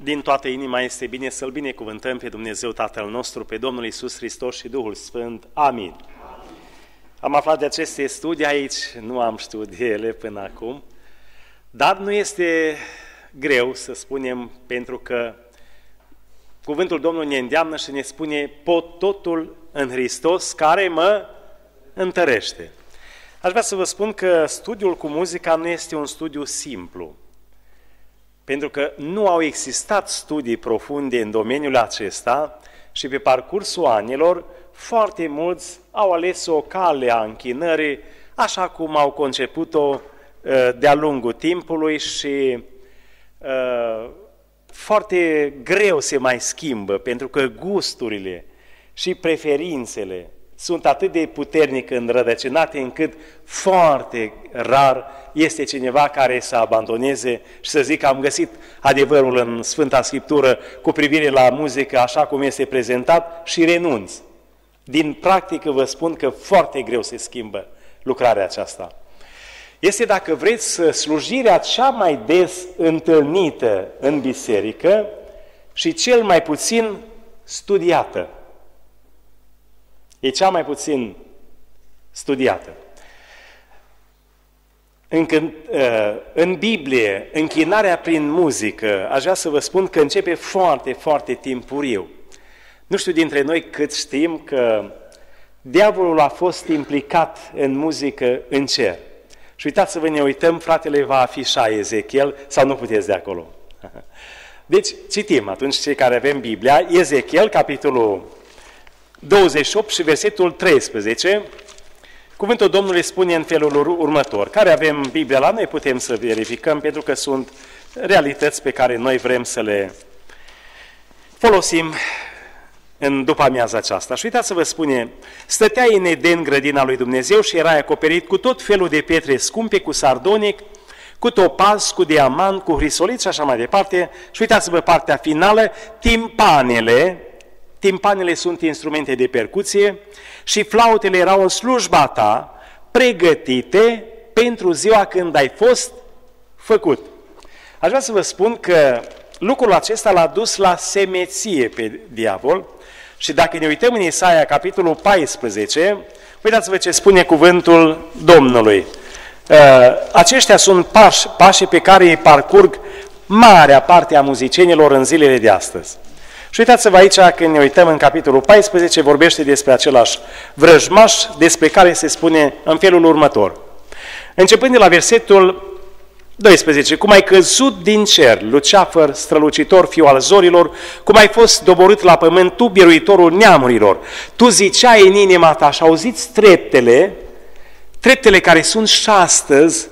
Din toată inima este bine să-L binecuvântăm pe Dumnezeu Tatăl nostru, pe Domnul Iisus Hristos și Duhul Sfânt. Amin. Am aflat de aceste studii aici, nu am știut de ele până acum, dar nu este greu să spunem, pentru că cuvântul Domnului ne îndeamnă și ne spune: pot totul în Hristos care mă întărește. Aș vrea să vă spun că studiul cu muzica nu este un studiu simplu, pentru că nu au existat studii profunde în domeniul acesta și pe parcursul anilor foarte mulți au ales o cale a închinării așa cum au conceput-o de-a lungul timpului și foarte greu se mai schimbă, pentru că gusturile și preferințele sunt atât de puternic înrădăcinate încât foarte rar este cineva care să abandoneze și să zică: am găsit adevărul în Sfânta Scriptură cu privire la muzică așa cum este prezentat și renunț. Din practică vă spun că foarte greu se schimbă lucrarea aceasta. Este, dacă vreți, slujirea cea mai des întâlnită în biserică și cel mai puțin studiată. E cea mai puțin studiată. În Biblie, închinarea prin muzică, aș vrea să vă spun că începe foarte, foarte timpuriu. Nu știu dintre noi cât știm că diavolul a fost implicat în muzică în cer. Și uitați-vă, ne uităm, fratele va afișa Ezechiel, sau nu puteți de acolo. Deci, citim atunci, cei care avem Biblia, Ezechiel, capitolul 28 și versetul 13, cuvântul Domnului spune în felul următor. Care avem Biblia la noi putem să verificăm, pentru că sunt realități pe care noi vrem să le folosim în după amiaza aceasta. Și uitați să vă spune: stăteai în Eden, grădina lui Dumnezeu, și erai acoperit cu tot felul de pietre scumpe, cu sardonic, cu topaz, cu diamant, cu hrisolit și așa mai departe. Și uitați-vă partea finală: timpanele sunt instrumente de percuție și flautele erau în slujba ta, pregătite pentru ziua când ai fost făcut. Aș vrea să vă spun că lucrul acesta l-a dus la semeție pe diavol. Și dacă ne uităm în Isaia, capitolul 14, uitați-vă ce spune cuvântul Domnului. Aceștia sunt pașii pe care îi parcurg marea parte a muzicienilor în zilele de astăzi. Și uitați-vă aici, când ne uităm în capitolul 14, vorbește despre același vrăjmaș, despre care se spune în felul următor. Începând de la versetul 12, cum ai căzut din cer, Luceafăr, strălucitor, fiu al zorilor, cum ai fost doborât la pământ, tu, biruitorul neamurilor. Tu ziceai în inima ta, și auziți treptele care sunt și astăzi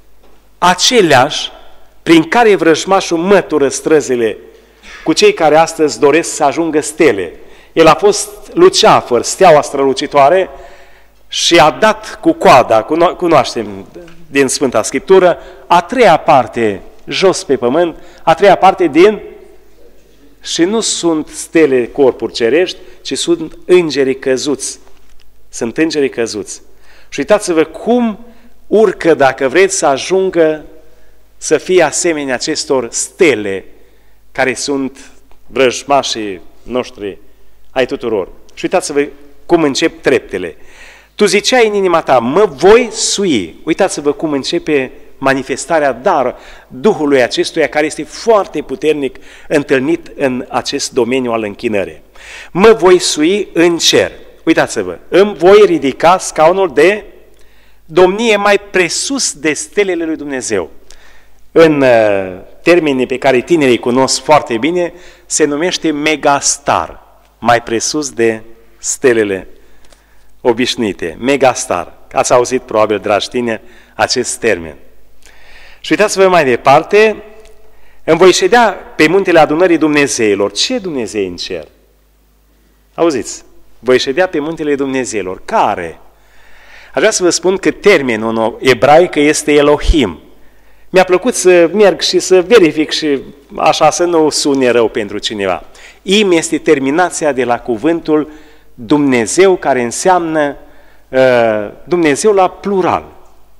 aceleași prin care vrăjmașul mătură străzile cu cei care astăzi doresc să ajungă stele. El a fost Luceafăr, steaua strălucitoare, și a dat cu coada, cunoaștem din Sfânta Scriptură, a treia parte jos pe pământ, a treia parte din... Și nu sunt stele, corpuri cerești, ci sunt îngerii căzuți. Sunt îngerii căzuți. Și uitați-vă cum urcă, dacă vreți, să ajungă să fie asemenea acestor stele care sunt vrăjmașii noștri ai tuturor. Și uitați-vă cum încep treptele. Tu ziceai în inima ta: mă voi sui. Uitați-vă cum începe manifestarea Duhului acestuia, care este foarte puternic întâlnit în acest domeniu al închinării. Mă voi sui în cer. Uitați-vă, îmi voi ridica scaunul de domnie mai presus de stelele lui Dumnezeu. În termenii pe care tinerii cunosc foarte bine, se numește megastar, mai presus de stelele obișnuite, megastar. Ați auzit probabil, dragi tineri, acest termen. Și uitați-vă mai departe: îmi voi ședea pe muntele adunării Dumnezeilor. Ce Dumnezei în cer? Auziți? Voi ședea pe muntele Dumnezeilor. Care? Aș vrea să vă spun că termenul în ebraică este Elohim. Mi-a plăcut să merg și să verific și așa să nu sune rău pentru cineva. Im este terminația de la cuvântul Dumnezeu, care înseamnă Dumnezeu la plural.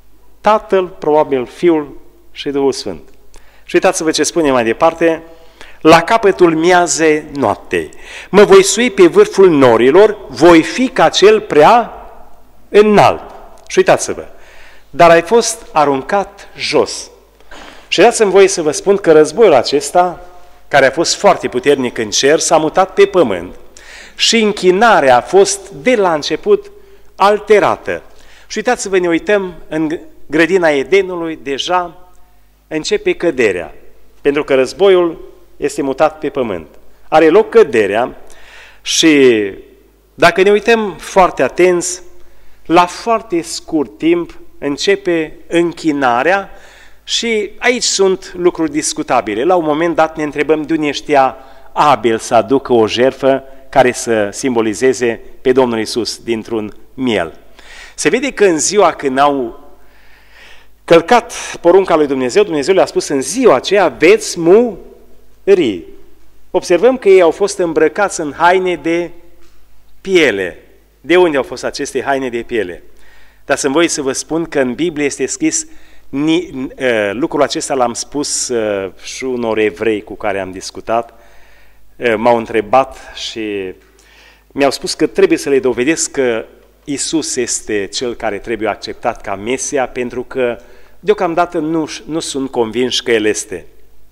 Tatăl, probabil Fiul și Duhul Sfânt. Și uitați-vă ce spune mai departe: la capătul miazei noaptei. Mă voi sui pe vârful norilor, voi fi ca cel prea înalt. Și uitați-vă, dar ai fost aruncat jos. Și dați-mi voie să vă spun că războiul acesta, care a fost foarte puternic în cer, s-a mutat pe pământ. Și închinarea a fost de la început alterată. Și uitați-vă, ne uităm în grădina Edenului, deja începe căderea. Pentru că războiul este mutat pe pământ. Are loc căderea și dacă ne uităm foarte atenți, la foarte scurt timp începe închinarea și aici sunt lucruri discutabile. La un moment dat ne întrebăm de unde știa Abel să aducă o jertfă care să simbolizeze pe Domnul Iisus dintr-un miel. Se vede că în ziua când au călcat porunca lui Dumnezeu, Dumnezeu le-a spus în ziua aceea veți muri. Observăm că ei au fost îmbrăcați în haine de piele. De unde au fost aceste haine de piele? Dar să-mi voi să vă spun că în Biblie este scris, lucrul acesta l-am spus și unor evrei cu care am discutat, m-au întrebat și mi-au spus că trebuie să le dovedesc că Iisus este cel care trebuie acceptat ca Mesia, pentru că deocamdată nu sunt convinși că El este.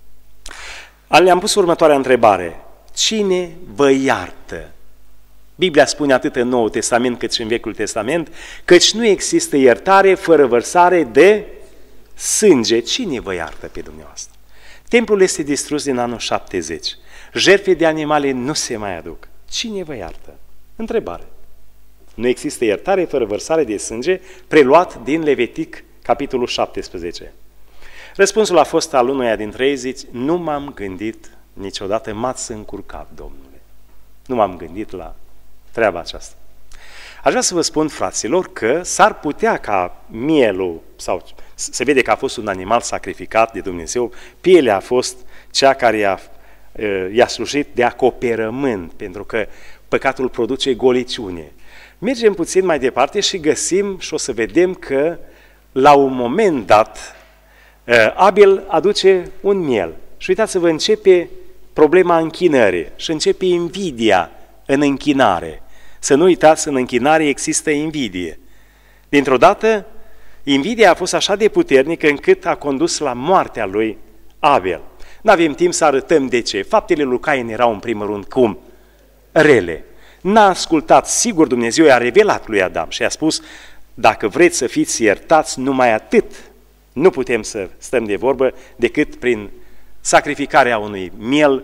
Le-am pus următoarea întrebare. Cine vă iartă? Biblia spune atât în Noul Testament cât și în Vechiul Testament, căci nu există iertare fără vărsare de sânge. Cine vă iartă pe dumneavoastră? Templul este distrus din anul 70. Jertfe de animale nu se mai aduc. Cine vă iartă? Întrebare. Nu există iertare fără vărsare de sânge, preluat din Levitic, capitolul 17. Răspunsul a fost al unuia dintre ei, zici, nu m-am gândit niciodată, m-ați încurcat, Domnule. Nu m-am gândit la treaba aceasta. Aș vrea să vă spun, fraților, că s-ar putea ca mielul, sau se vede că a fost un animal sacrificat de Dumnezeu, pielea a fost cea care i-a slujit de acoperământ, pentru că păcatul produce goliciune. Mergem puțin mai departe și găsim și o să vedem că la un moment dat Abel aduce un miel. Și uitați-vă, începe problema închinării și începe invidia în închinare. Să nu uitați, în închinare există invidie. Dintr-o dată, invidia a fost așa de puternică încât a condus la moartea lui Abel. N-avem timp să arătăm de ce. Faptele lui Cain erau în primul rând cum? Rele. N-a ascultat, sigur Dumnezeu i-a revelat lui Adam și a spus, dacă vreți să fiți iertați, numai atât. Nu putem să stăm de vorbă decât prin sacrificarea unui miel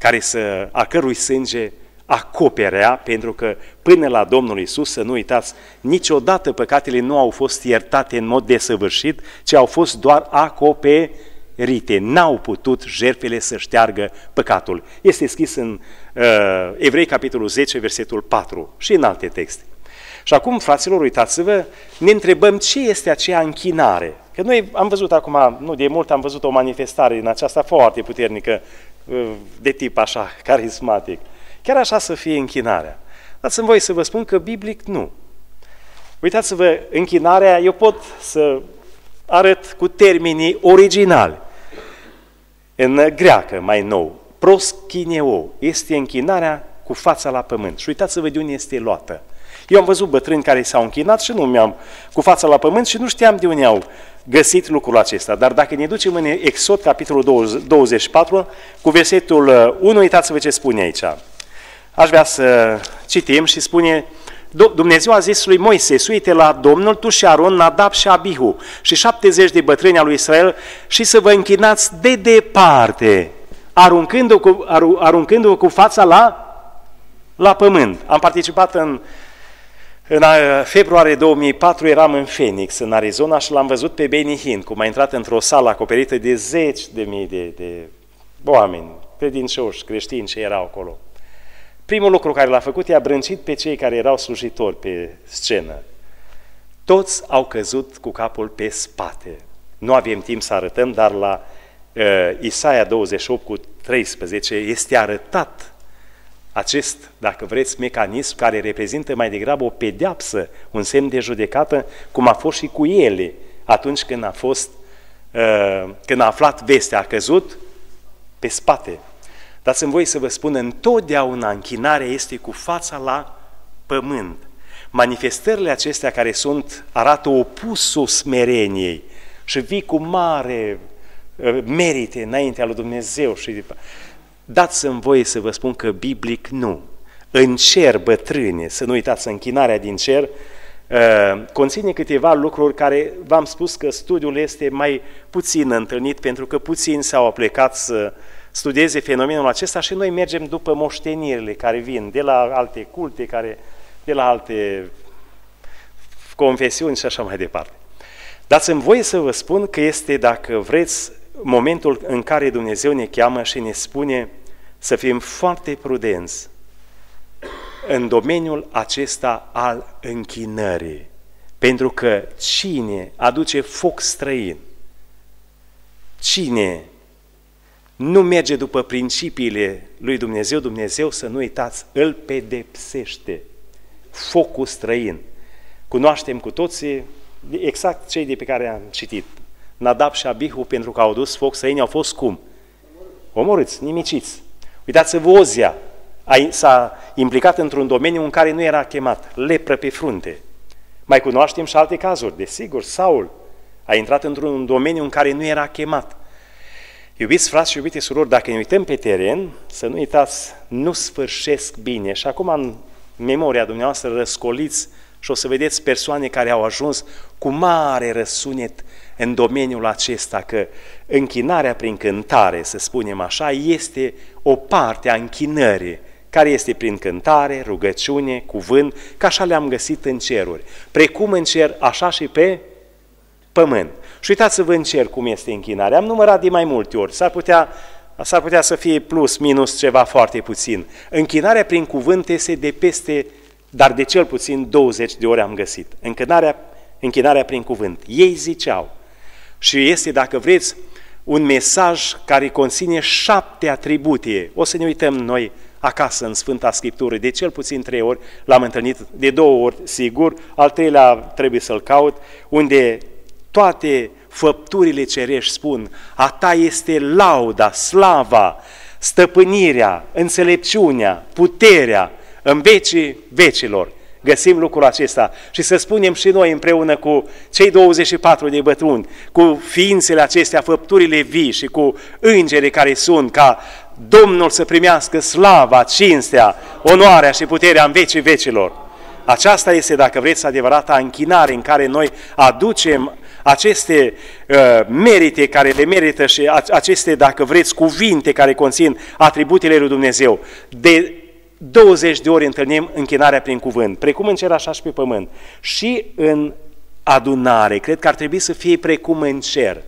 a cărui sânge acoperea, pentru că până la Domnul Iisus, să nu uitați, niciodată păcatele nu au fost iertate în mod desăvârșit, ci au fost doar acoperite. N-au putut jertfele să șteargă păcatul. Este scris în Evrei, capitolul 10, versetul 4 și în alte texte. Și acum, fraților, uitați-vă, ne întrebăm ce este aceea închinare. Că noi am văzut acum, nu de mult, am văzut o manifestare din aceasta foarte puternică, de tip așa, carismatic. Chiar așa să fie închinarea. Dați-mi voie să vă spun că biblic nu. Uitați-vă, închinarea, eu pot să arăt cu termenii originali. În greacă, mai nou, proschineo, este închinarea cu fața la pământ. Și uitați-vă de unde este luată. Eu am văzut bătrâni care s-au închinat și cu fața la pământ și nu știam de unde au găsit lucrul acesta. Dar dacă ne ducem în Exod, capitolul 24, cu versetul 1, uitați-vă ce spune aici. Aș vrea să citim și spune, Dumnezeu a zis lui Moise, suite la Domnul, tu și Aron, Nadab și Abihu și 70 de bătrâni al lui Israel și să vă închinați de departe, aruncându-vă cu fața la pământ. Am participat în februarie 2004, eram în Phoenix, în Arizona, și l-am văzut pe Benny Hinn, cum a intrat într-o sală acoperită de 10.000 de oameni, credincioși, creștini ce erau acolo. Primul lucru care l-a făcut, i-a brâncit pe cei care erau slujitori pe scenă. Toți au căzut cu capul pe spate. Nu avem timp să arătăm, dar la Isaia 28:13 este arătat acest, dacă vreți, mecanism care reprezintă mai degrabă o pedeapsă, un semn de judecată, cum a fost și cu ele atunci când a aflat vestea, a căzut pe spate. Dați-mi voie să vă spun, întotdeauna închinarea este cu fața la pământ. Manifestările acestea care arată opusul smereniei și vii cu mare merite înaintea lui Dumnezeu. Dați-mi voie să vă spun că biblic nu. În cer, bătrâne, să nu uitați, închinarea din cer, conține câteva lucruri care v-am spus că studiul este mai puțin întâlnit, pentru că puțini s-au aplicat să studieze fenomenul acesta și noi mergem după moștenirile care vin de la alte culte, de la alte confesiuni și așa mai departe. Dați-mi voie să vă spun că este, dacă vreți, momentul în care Dumnezeu ne cheamă și ne spune să fim foarte prudenți în domeniul acesta al închinării. Pentru că cine aduce foc străin, cine nu merge după principiile lui Dumnezeu, Dumnezeu, să nu uitați, îl pedepsește. Focul străin. Cunoaștem cu toții exact cei de pe care am citit. Nadab și Abihu, pentru că au dus foc străin, au fost cum? Omorâți, nimiciți. Uitați-vă, Ozia s-a implicat într-un domeniu în care nu era chemat, lepră pe frunte. Mai cunoaștem și alte cazuri, desigur, Saul a intrat într-un domeniu în care nu era chemat. Iubiți frați și iubite surori, dacă ne uităm pe teren, să nu uitați, nu sfârșesc bine. Și acum în memoria dumneavoastră răscoliți și o să vedeți persoane care au ajuns cu mare răsunet în domeniul acesta, că închinarea prin cântare, să spunem așa, este o parte a închinării, care este prin cântare, rugăciune, cuvânt, că așa le-am găsit în ceruri. Precum în cer, așa și pe pământ. Și uitați-vă în cer cum este închinarea. Am numărat de mai multe ori. S-ar putea să fie plus, minus, ceva foarte puțin. Închinarea prin cuvânt este de peste, dar de cel puțin 20 de ori am găsit. Închinarea prin cuvânt. Ei ziceau. Și este, dacă vreți, un mesaj care conține 7 atribute. O să ne uităm noi acasă în Sfânta Scriptură. De cel puțin 3 ori l-am întâlnit, de 2 ori sigur, al 3-lea trebuie să-l caut, unde toate făpturile cerești spun: a ta este lauda, slava, stăpânirea, înțelepciunea, puterea în vecii vecilor. Găsim lucrul acesta și să spunem și noi împreună cu cei 24 de bătrâni, cu ființele acestea, făpturile vii și cu îngerii care sunt, ca Domnul să primească slava, cinstea, onoarea și puterea în vecii vecilor. Aceasta este, dacă vreți, adevărata închinare în care noi aducem aceste merite care le merită și aceste, dacă vreți, cuvinte care conțin atributele lui Dumnezeu. De 20 de ori întâlnim închinarea prin cuvânt, precum în cer, așa și pe pământ. Și în adunare, cred că ar trebui să fie precum în cer.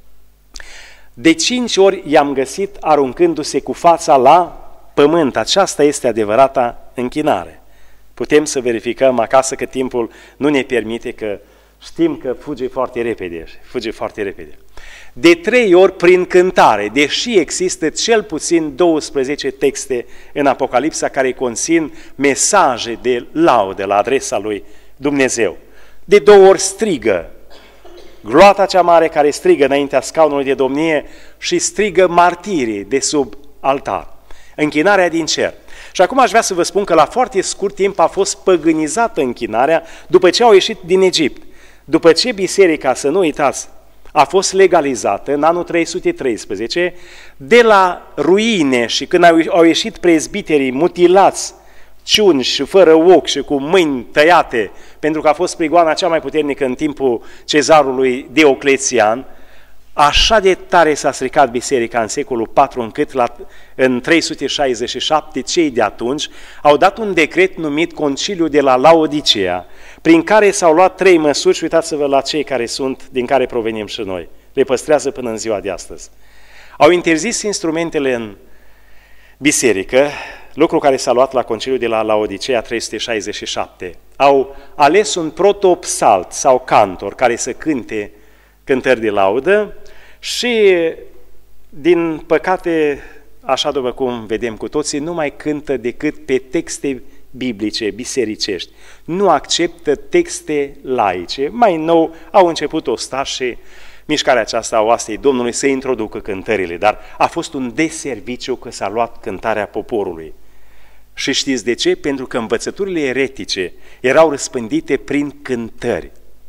De 5 ori i-am găsit aruncându-se cu fața la pământ. Aceasta este adevărata închinare. Putem să verificăm acasă, că timpul nu ne permite, că știm că fuge foarte repede. De 3 ori prin cântare, deși există cel puțin 12 texte în Apocalipsa care conțin mesaje de laudă la adresa lui Dumnezeu. De 2 ori strigă, gloata cea mare care strigă înaintea scaunului de domnie și strigă martirii de sub altar. Închinarea din cer. Și acum aș vrea să vă spun că la foarte scurt timp a fost păgânizată închinarea după ce au ieșit din Egipt. După ce biserica, să nu uitați, a fost legalizată în anul 313, de la ruine și când au ieșit prezbiterii mutilați, ciuni și fără ochi și cu mâini tăiate, pentru că a fost prigoana cea mai puternică în timpul cezarului Dioclețian, așa de tare s-a stricat biserica în secolul IV, încât în 367 cei de atunci au dat un decret numit Conciliul de la Laodicea, prin care s-au luat 3 măsuri și uitați-vă la cei care sunt, din care provenim și noi. Le păstrează până în ziua de astăzi. Au interzis instrumentele în biserică, lucru care s-a luat la Conciliul de la Laodicea 367. Au ales un protopsalt sau cantor care să cânte cântări de laudă și, din păcate, așa după cum vedem cu toții, nu mai cântă decât pe texte biblice, bisericești. Nu acceptă texte laice. Mai nou au început ostașii mișcarea aceasta a oastei Domnului să introducă cântările, dar a fost un deserviciu că s-a luat cântarea poporului. Și știți de ce? Pentru că învățăturile eretice erau răspândite prin cântări.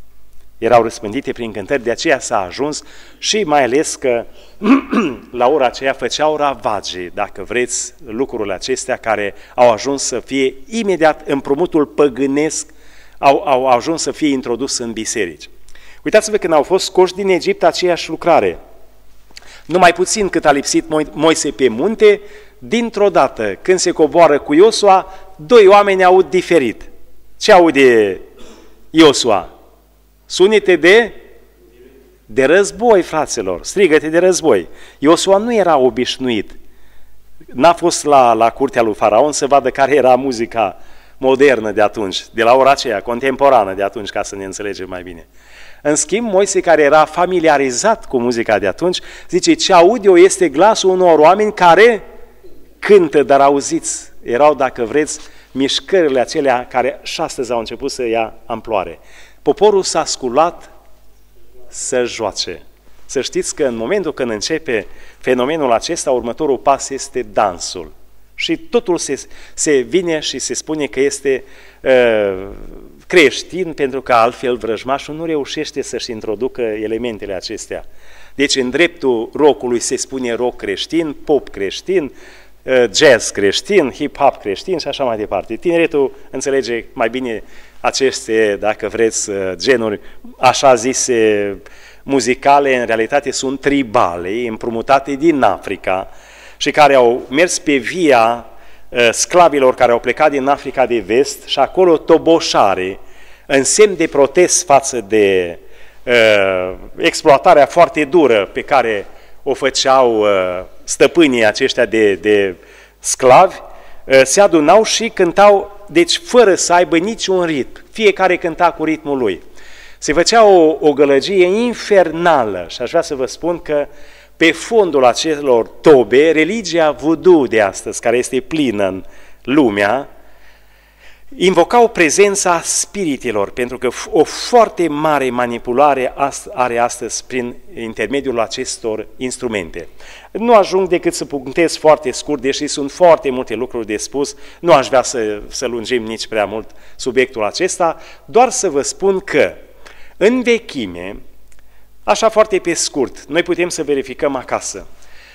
De aceea s-a ajuns și mai ales că la ora aceea făceau ravage, dacă vreți, lucrurile acestea care au ajuns să fie imediat împrumutul păgânesc, au ajuns să fie introdus în biserici. Uitați-vă când au fost scoși din Egipt aceeași lucrare. Numai puțin cât a lipsit Moise pe munte, dintr-o dată, când se coboară cu Iosua, doi oameni aud diferit. Ce aude Iosua? Sunete de război, fraților, strigăte de război. Iosua nu era obișnuit. N-a fost la curtea lui Faraon să vadă care era muzica modernă de atunci, de la ora aceea, contemporană de atunci, ca să ne înțelegem mai bine. În schimb, Moise, care era familiarizat cu muzica de atunci, zice, ce aud eu este glasul unor oameni care cântă, dar auziți, erau, dacă vreți, mișcările acelea care și astăzi au început să ia amploare. Poporul s-a sculat să joace. Să știți că în momentul când începe fenomenul acesta, următorul pas este dansul. Și totul se vine și se spune că este creștin, pentru că altfel vrăjmașul nu reușește să-și introducă elementele acestea. Deci în dreptul rockului se spune rock creștin, pop creștin, jazz creștin, hip-hop creștin și așa mai departe. Tineretul înțelege mai bine aceste, dacă vreți, genuri așa zise muzicale, în realitate sunt tribale, împrumutate din Africa și care au mers pe via sclavilor care au plecat din Africa de Vest și acolo toboșare, în semn de protest față de exploatarea foarte dură pe care o făceau stăpânii aceștia de sclavi, se adunau și cântau, deci fără să aibă niciun ritm, fiecare cânta cu ritmul lui. Se făcea o gălăgie infernală și aș vrea să vă spun că pe fondul acelor tobe, religia voodoo de astăzi, care este plină în lumea, invocau prezența spiritelor, pentru că o foarte mare manipulare are astăzi prin intermediul acestor instrumente. Nu ajung decât să punctez foarte scurt, deși sunt foarte multe lucruri de spus, nu aș vrea să lungim nici prea mult subiectul acesta, doar să vă spun că în vechime, așa foarte pe scurt, noi putem să verificăm acasă,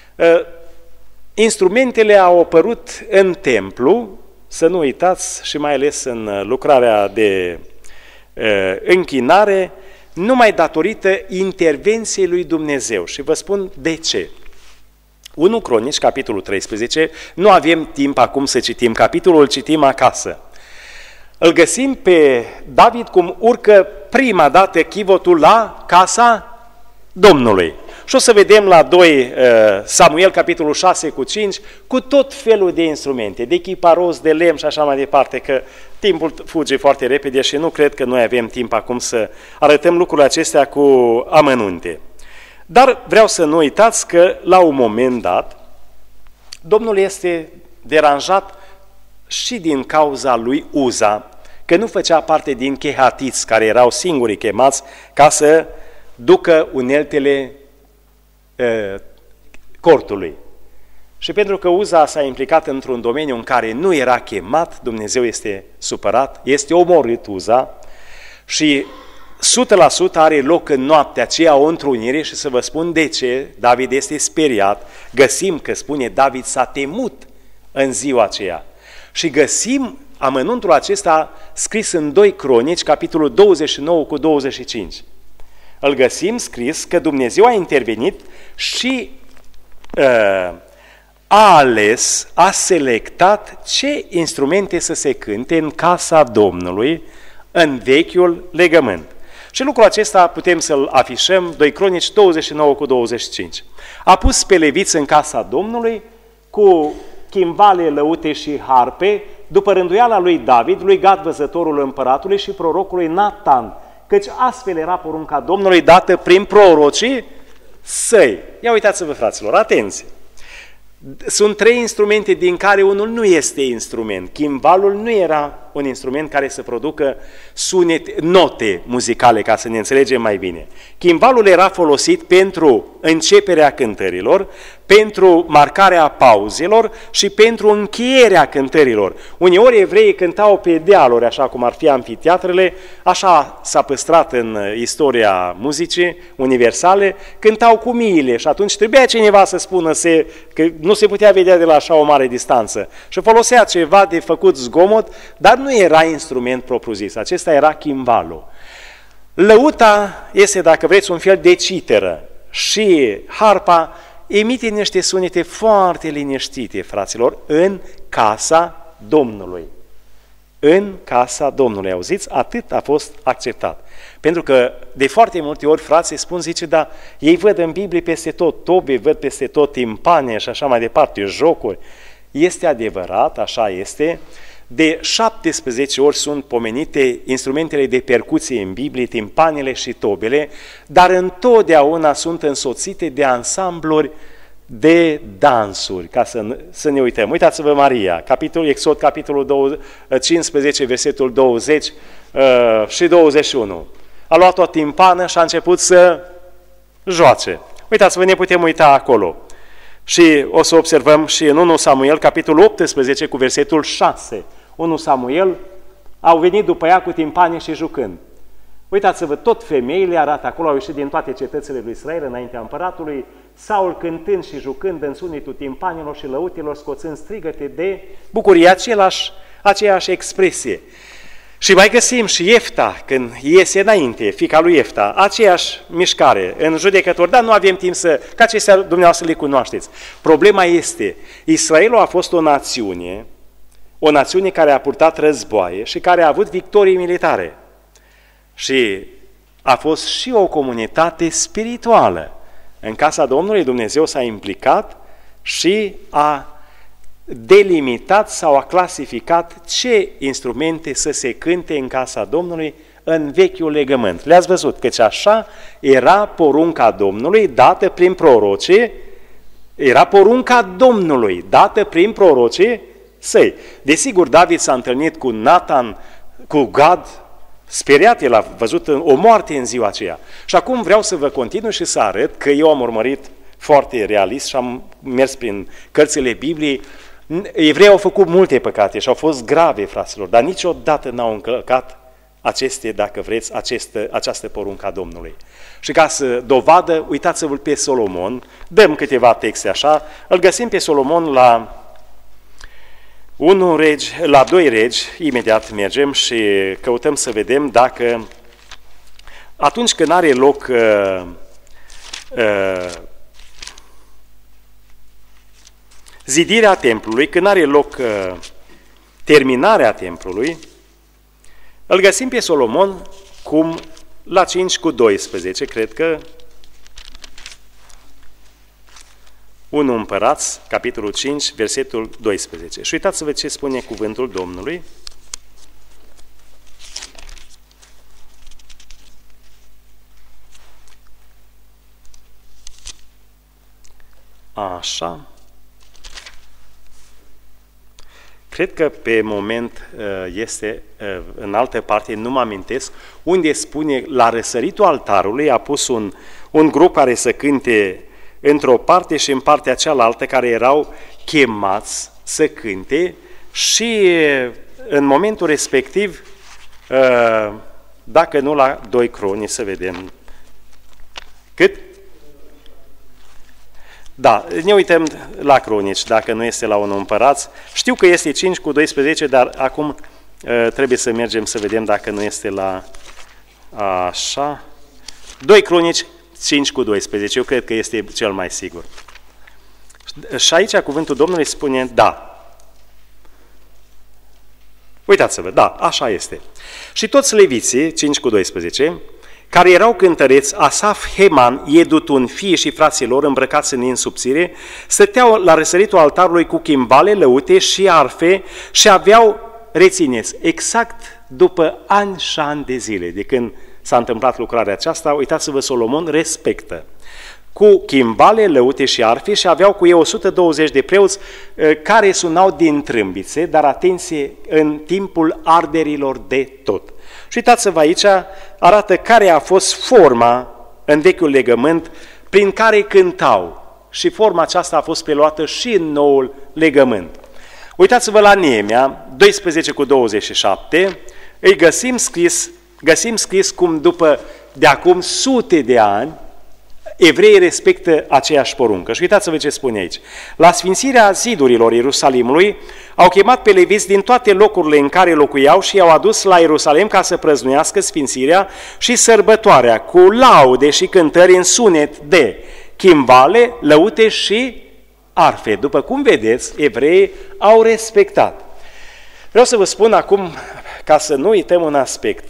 instrumentele au apărut în templu, să nu uitați, și mai ales în lucrarea de închinare, numai datorită intervenției lui Dumnezeu. Și vă spun de ce. 1 Cronici, capitolul 13, nu avem timp acum să citim capitolul, îl citim acasă. Îl găsim pe David cum urcă prima dată chivotul la casa Domnului. Și o să vedem la 2 Samuel, capitolul 6 cu 5, cu tot felul de instrumente, de chiparos, de lemn și așa mai departe, că timpul fuge foarte repede și nu cred că noi avem timp acum să arătăm lucrurile acestea cu amănunte. Dar vreau să nu uitați că la un moment dat, Domnul este deranjat și din cauza lui Uza, că nu făcea parte din chehatiți, care erau singurii chemați ca să ducă uneltele cortului. Și pentru că Uza s-a implicat într-un domeniu în care nu era chemat, Dumnezeu este supărat, este omorât Uza și 100% are loc în noaptea aceea o întrunire și să vă spun de ce David este speriat. Găsim că spune David s-a temut în ziua aceea. Și găsim amănuntul acesta scris în 2 Cronici, capitolul 29 cu 25. Îl găsim scris că Dumnezeu a intervenit și a ales, a selectat ce instrumente să se cânte în casa Domnului în vechiul legământ. Și lucrul acesta putem să-l afișăm, 2 Cronici 29 cu 25. A pus pe leviți în casa Domnului cu chimbale, lăute și harpe, după rânduiala lui David, lui Gad văzătorul împăratului și prorocului Natan, căci astfel era porunca Domnului dată prin prorocii săi. Ia uitați-vă, fraților, atenție! Sunt 3 instrumente din care unul nu este instrument. Chimbalul nu era un instrument care să producă note muzicale, ca să ne înțelegem mai bine. Chimbalul era folosit pentru începerea cântărilor, pentru marcarea pauzelor și pentru încheierea cântărilor. Uneori evreii cântau pe dealuri, așa cum ar fi amfiteatrele, așa s-a păstrat în istoria muzicii universale, cântau cu miile și atunci trebuia cineva să spună că nu se putea vedea de la așa o mare distanță și folosea ceva de făcut zgomot, dar nu era instrument propriu-zis, acesta era chimbalul. Lăuta este, dacă vreți, un fel de citeră și harpa emite niște sunete foarte liniștite, fraților, în casa Domnului. În casa Domnului, auziți? Atât a fost acceptat. Pentru că de foarte multe ori frații spun, zice, da, ei văd în Biblie peste tot tobe, văd peste tot timpane și așa mai departe, jocuri. Este adevărat, așa este. De 17 ori sunt pomenite instrumentele de percuție în Biblie, timpanele și tobele, dar întotdeauna sunt însoțite de ansambluri de dansuri, ca să ne uităm. Uitați-vă Maria, Exod, capitolul 15, versetul 20 și 21. A luat o timpană și a început să joace. Uitați-vă, ne putem uita acolo. Și o să observăm și în 1 Samuel, capitolul 18, cu versetul 6. 1 Samuel, au venit după ea cu timpane și jucând. Uitați-vă, tot femeile arată acolo, au ieșit din toate cetățile lui Israel înaintea împăratului, Saul cântând și jucând în sunetul timpanilor și lăutilor, scoțând strigăte de bucurie, aceeași expresie. Și mai găsim și Iefta, când iese înainte, fiica lui Iefta, aceeași mișcare în Judecători, dar nu avem timp că acestea dumneavoastră le cunoașteți. Problema este, Israelul a fost o națiune care a purtat războaie și care a avut victorii militare. Și a fost și o comunitate spirituală. În casa Domnului Dumnezeu s-a implicat și a delimitat sau a clasificat ce instrumente să se cânte în casa Domnului în vechiul legământ. Le-ați văzut, căci așa era porunca Domnului dată prin prorocii, era porunca Domnului dată prin prorocii săi. Desigur, David s-a întâlnit cu Natan, cu Gad, speriat, el a văzut o moarte în ziua aceea. Și acum vreau să vă continui și să arăt că eu am urmărit foarte realist și am mers prin cărțile Bibliei. Evreii au făcut multe păcate și au fost grave, fraților, dar niciodată n-au încălcat dacă vreți, această poruncă a Domnului. Și ca să dovadă, uitați-vă pe Solomon, dăm câteva texte așa, îl găsim pe Solomon la 2 Regi, imediat mergem și căutăm să vedem dacă atunci când are loc zidirea templului, când are loc terminarea templului, îl găsim pe Solomon cum la 5:12, cred că 1 Împărați, capitolul 5, versetul 12. Și uitați-vă ce spune cuvântul Domnului. Așa. Cred că pe moment este în altă parte, nu mă amintesc, unde spune la răsăritul altarului a pus un grup care să cânte într-o parte și în partea cealaltă care erau chemați să cânte și în momentul respectiv, dacă nu la 2 Cronici, să vedem cât? Da, ne uităm la Cronici, dacă nu este la 1 Împărați. Știu că este 5:12, dar acum trebuie să mergem să vedem dacă nu este la așa. 2 Cronici 5:12, eu cred că este cel mai sigur. Și aici cuvântul Domnului spune da. Uitați-vă, da, așa este. Și toți leviții, 5:12, care erau cântăreți, Asaf, Heman, Iedutun, fii și frații lor îmbrăcați în subțire, stăteau la răsăritul altarului cu chimbale, lăute și arfe și aveau, rețineți, exact după ani și ani de zile, de când s-a întâmplat lucrarea aceasta, uitați-vă, Solomon respectă. cu chimbale, lăute și arfe și aveau cu ei 120 de preoți care sunau din trâmbițe, dar atenție, în timpul arderilor de tot. Și uitați-vă aici, arată care a fost forma în Vechiul Legământ prin care cântau. Și forma aceasta a fost preluată și în Noul Legământ. Uitați-vă la Neemia 12:27, îi găsim scris cum după de acum sute de ani evreii respectă aceeași poruncă. Și uitați-vă ce spune aici. La sfințirea zidurilor Ierusalimului au chemat pe leviți din toate locurile în care locuiau și i-au adus la Ierusalim ca să prăznuiască sfințirea și sărbătoarea cu laude și cântări în sunet de chimbale, lăute și arfe. După cum vedeți, evreii au respectat. Vreau să vă spun acum, ca să nu uităm un aspect,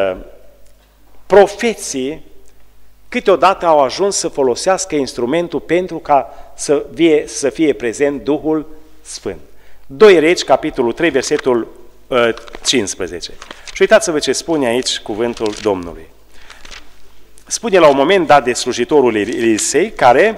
profeții câteodată au ajuns să folosească instrumentul pentru ca să fie prezent Duhul Sfânt. 2 Regi, capitolul 3, versetul 15. Și uitați-vă ce spune aici cuvântul Domnului. Spune la un moment dat de slujitorul Elisei, care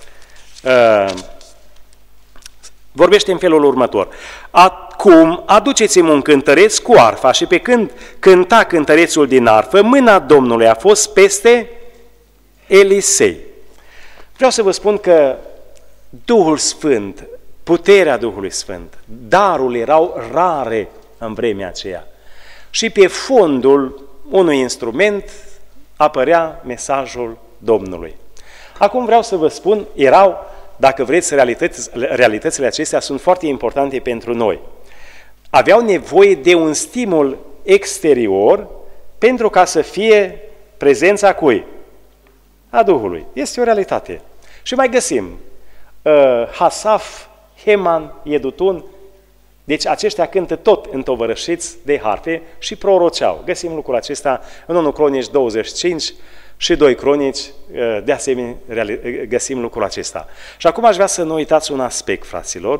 vorbește în felul următor. Acum aduceți-mi un cântăreț cu arfa și pe când cânta cântărețul din arfă, mâna Domnului a fost peste Elisei. Vreau să vă spun că Duhul Sfânt, puterea Duhului Sfânt, darul erau rare în vremea aceea. Și pe fondul unui instrument apărea mesajul Domnului. Acum vreau să vă spun, dacă vreți, realitățile acestea sunt foarte importante pentru noi. Aveau nevoie de un stimul exterior pentru ca să fie prezența cui? A Duhului. Este o realitate. Și mai găsim Hasaf, Heman, Yedutun, deci aceștia cântă tot întovărășiți de harfe și proroceau. Găsim lucrul acesta în 1 Cronici 25 și 2 Cronici, de asemenea găsim lucrul acesta. Și acum aș vrea să nu uitați un aspect, fraților.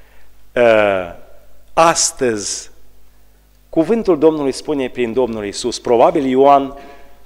Astăzi, cuvântul Domnului spune prin Domnul Iisus, probabil Ioan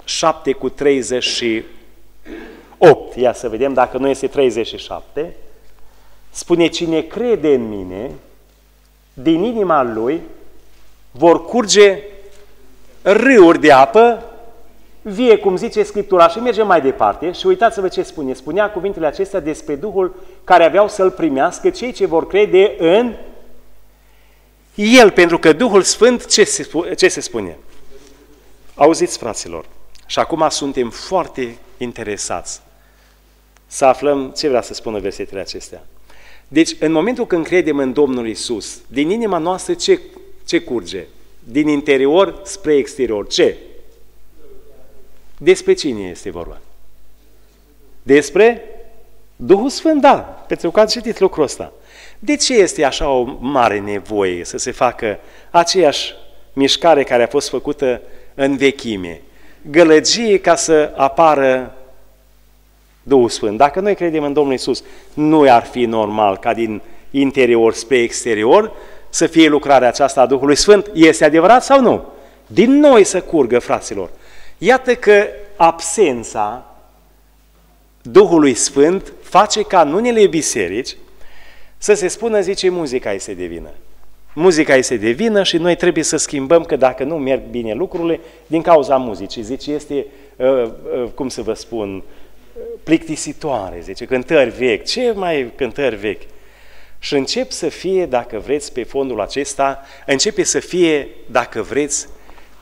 7:38, ia să vedem dacă nu este 37, spune, cine crede în mine, din inima lui vor curge râuri de apă vie, cum zice Scriptura, și mergem mai departe și uitați-vă ce spune. Spunea cuvintele acestea despre Duhul care aveau să-L primească cei ce vor crede în El, pentru că Duhul Sfânt, ce se spune? Auziți, fraților, și acum suntem foarte interesați să aflăm ce vrea să spună versetele acestea. Deci, în momentul când credem în Domnul Iisus, din inima noastră ce curge? Din interior spre exterior. Ce? Despre cine este vorba? Despre Duhul Sfânt, da, pentru că ați citit lucrul ăsta. De ce este așa o mare nevoie să se facă aceeași mișcare care a fost făcută în vechime? Gălăgie ca să apară Duhul Sfânt. Dacă noi credem în Domnul Iisus, nu ar fi normal ca din interior spre exterior să fie lucrarea aceasta a Duhului Sfânt. Este adevărat sau nu? Din noi să curgă, fraților. Iată că absența Duhului Sfânt face ca în unele biserici să se spună, zice, muzica este de vină. Muzica este de vină și noi trebuie să schimbăm, că dacă nu merg bine lucrurile, din cauza muzicii. Zice, este, cum să vă spun, plictisitoare, zice, cântări vechi. Ce mai cântări vechi? Și încep să fie, dacă vreți, pe fondul acesta, începe să fie, dacă vreți,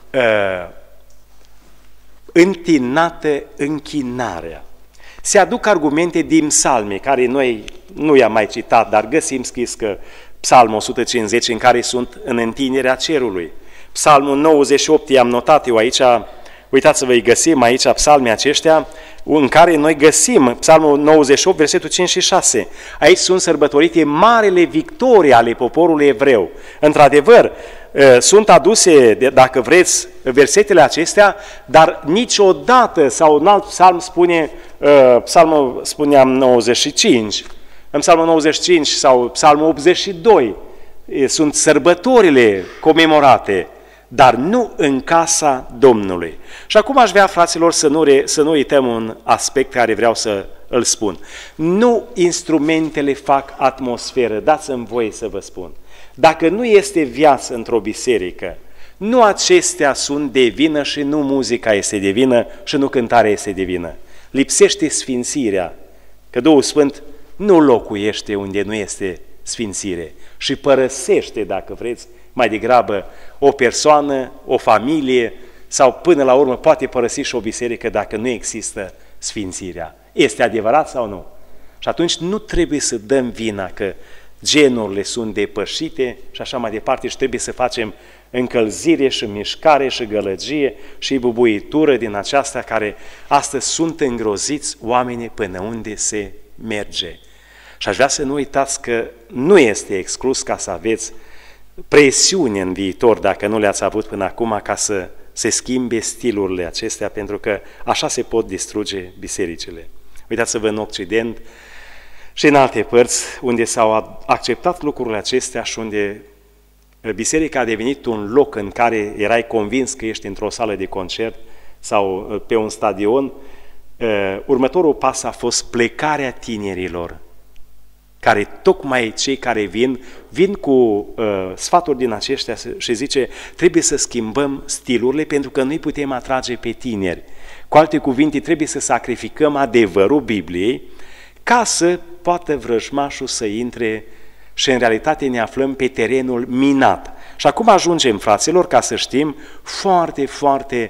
întinată închinarea. Se aduc argumente din psalme, care noi nu i-am mai citat, dar găsim scris că Psalmul 150, în care sunt în întinerea cerului. Psalmul 98, i-am notat eu aici, uitați-vă, îi găsim aici psalmii aceștia, în care noi găsim Psalmul 98, versetul 5 și 6. Aici sunt sărbătorite marele victorii ale poporului evreu. Într-adevăr, sunt aduse, dacă vreți, versetele acestea, dar niciodată, sau un alt psalm spune, psalmul spuneam 95, în psalmul 95 sau psalmul 82, sunt sărbătorile comemorate, dar nu în casa Domnului. Și acum aș vrea, fraților, să nu uităm un aspect care vreau să îl spun. Nu instrumentele fac atmosferă, dați-mi voie să vă spun. Dacă nu este viață într-o biserică, nu acestea sunt de vină și nu muzica este de vină și nu cântarea este de vină. Lipsește sfințirea, că Duhul Sfânt nu locuiește unde nu este sfințire și părăsește, dacă vreți, mai degrabă o persoană, o familie sau până la urmă poate părăsi și o biserică dacă nu există sfințirea. Este adevărat sau nu? Și atunci nu trebuie să dăm vina că genurile sunt depășite și așa mai departe și trebuie să facem încălzire și mișcare și gălăgie și bubuitură din aceasta care astăzi sunt îngroziți oamenii până unde se merge. Și aș vrea să nu uitați că nu este exclus ca să aveți presiune în viitor, dacă nu le-ați avut până acum, ca să se schimbe stilurile acestea, pentru că așa se pot distruge bisericile. Uitați-vă în Occident și în alte părți unde s-au acceptat lucrurile acestea și unde biserica a devenit un loc în care erai convins că ești într-o sală de concert sau pe un stadion. Următorul pas a fost plecarea tinerilor, care tocmai cei care vin cu sfaturi din aceștia și zice, trebuie să schimbăm stilurile pentru că noi putem atrage pe tineri. Cu alte cuvinte, trebuie să sacrificăm adevărul Bibliei ca să poată vrăjmașul să intre și în realitate ne aflăm pe terenul minat. Și acum ajungem, fraților, ca să știm foarte, foarte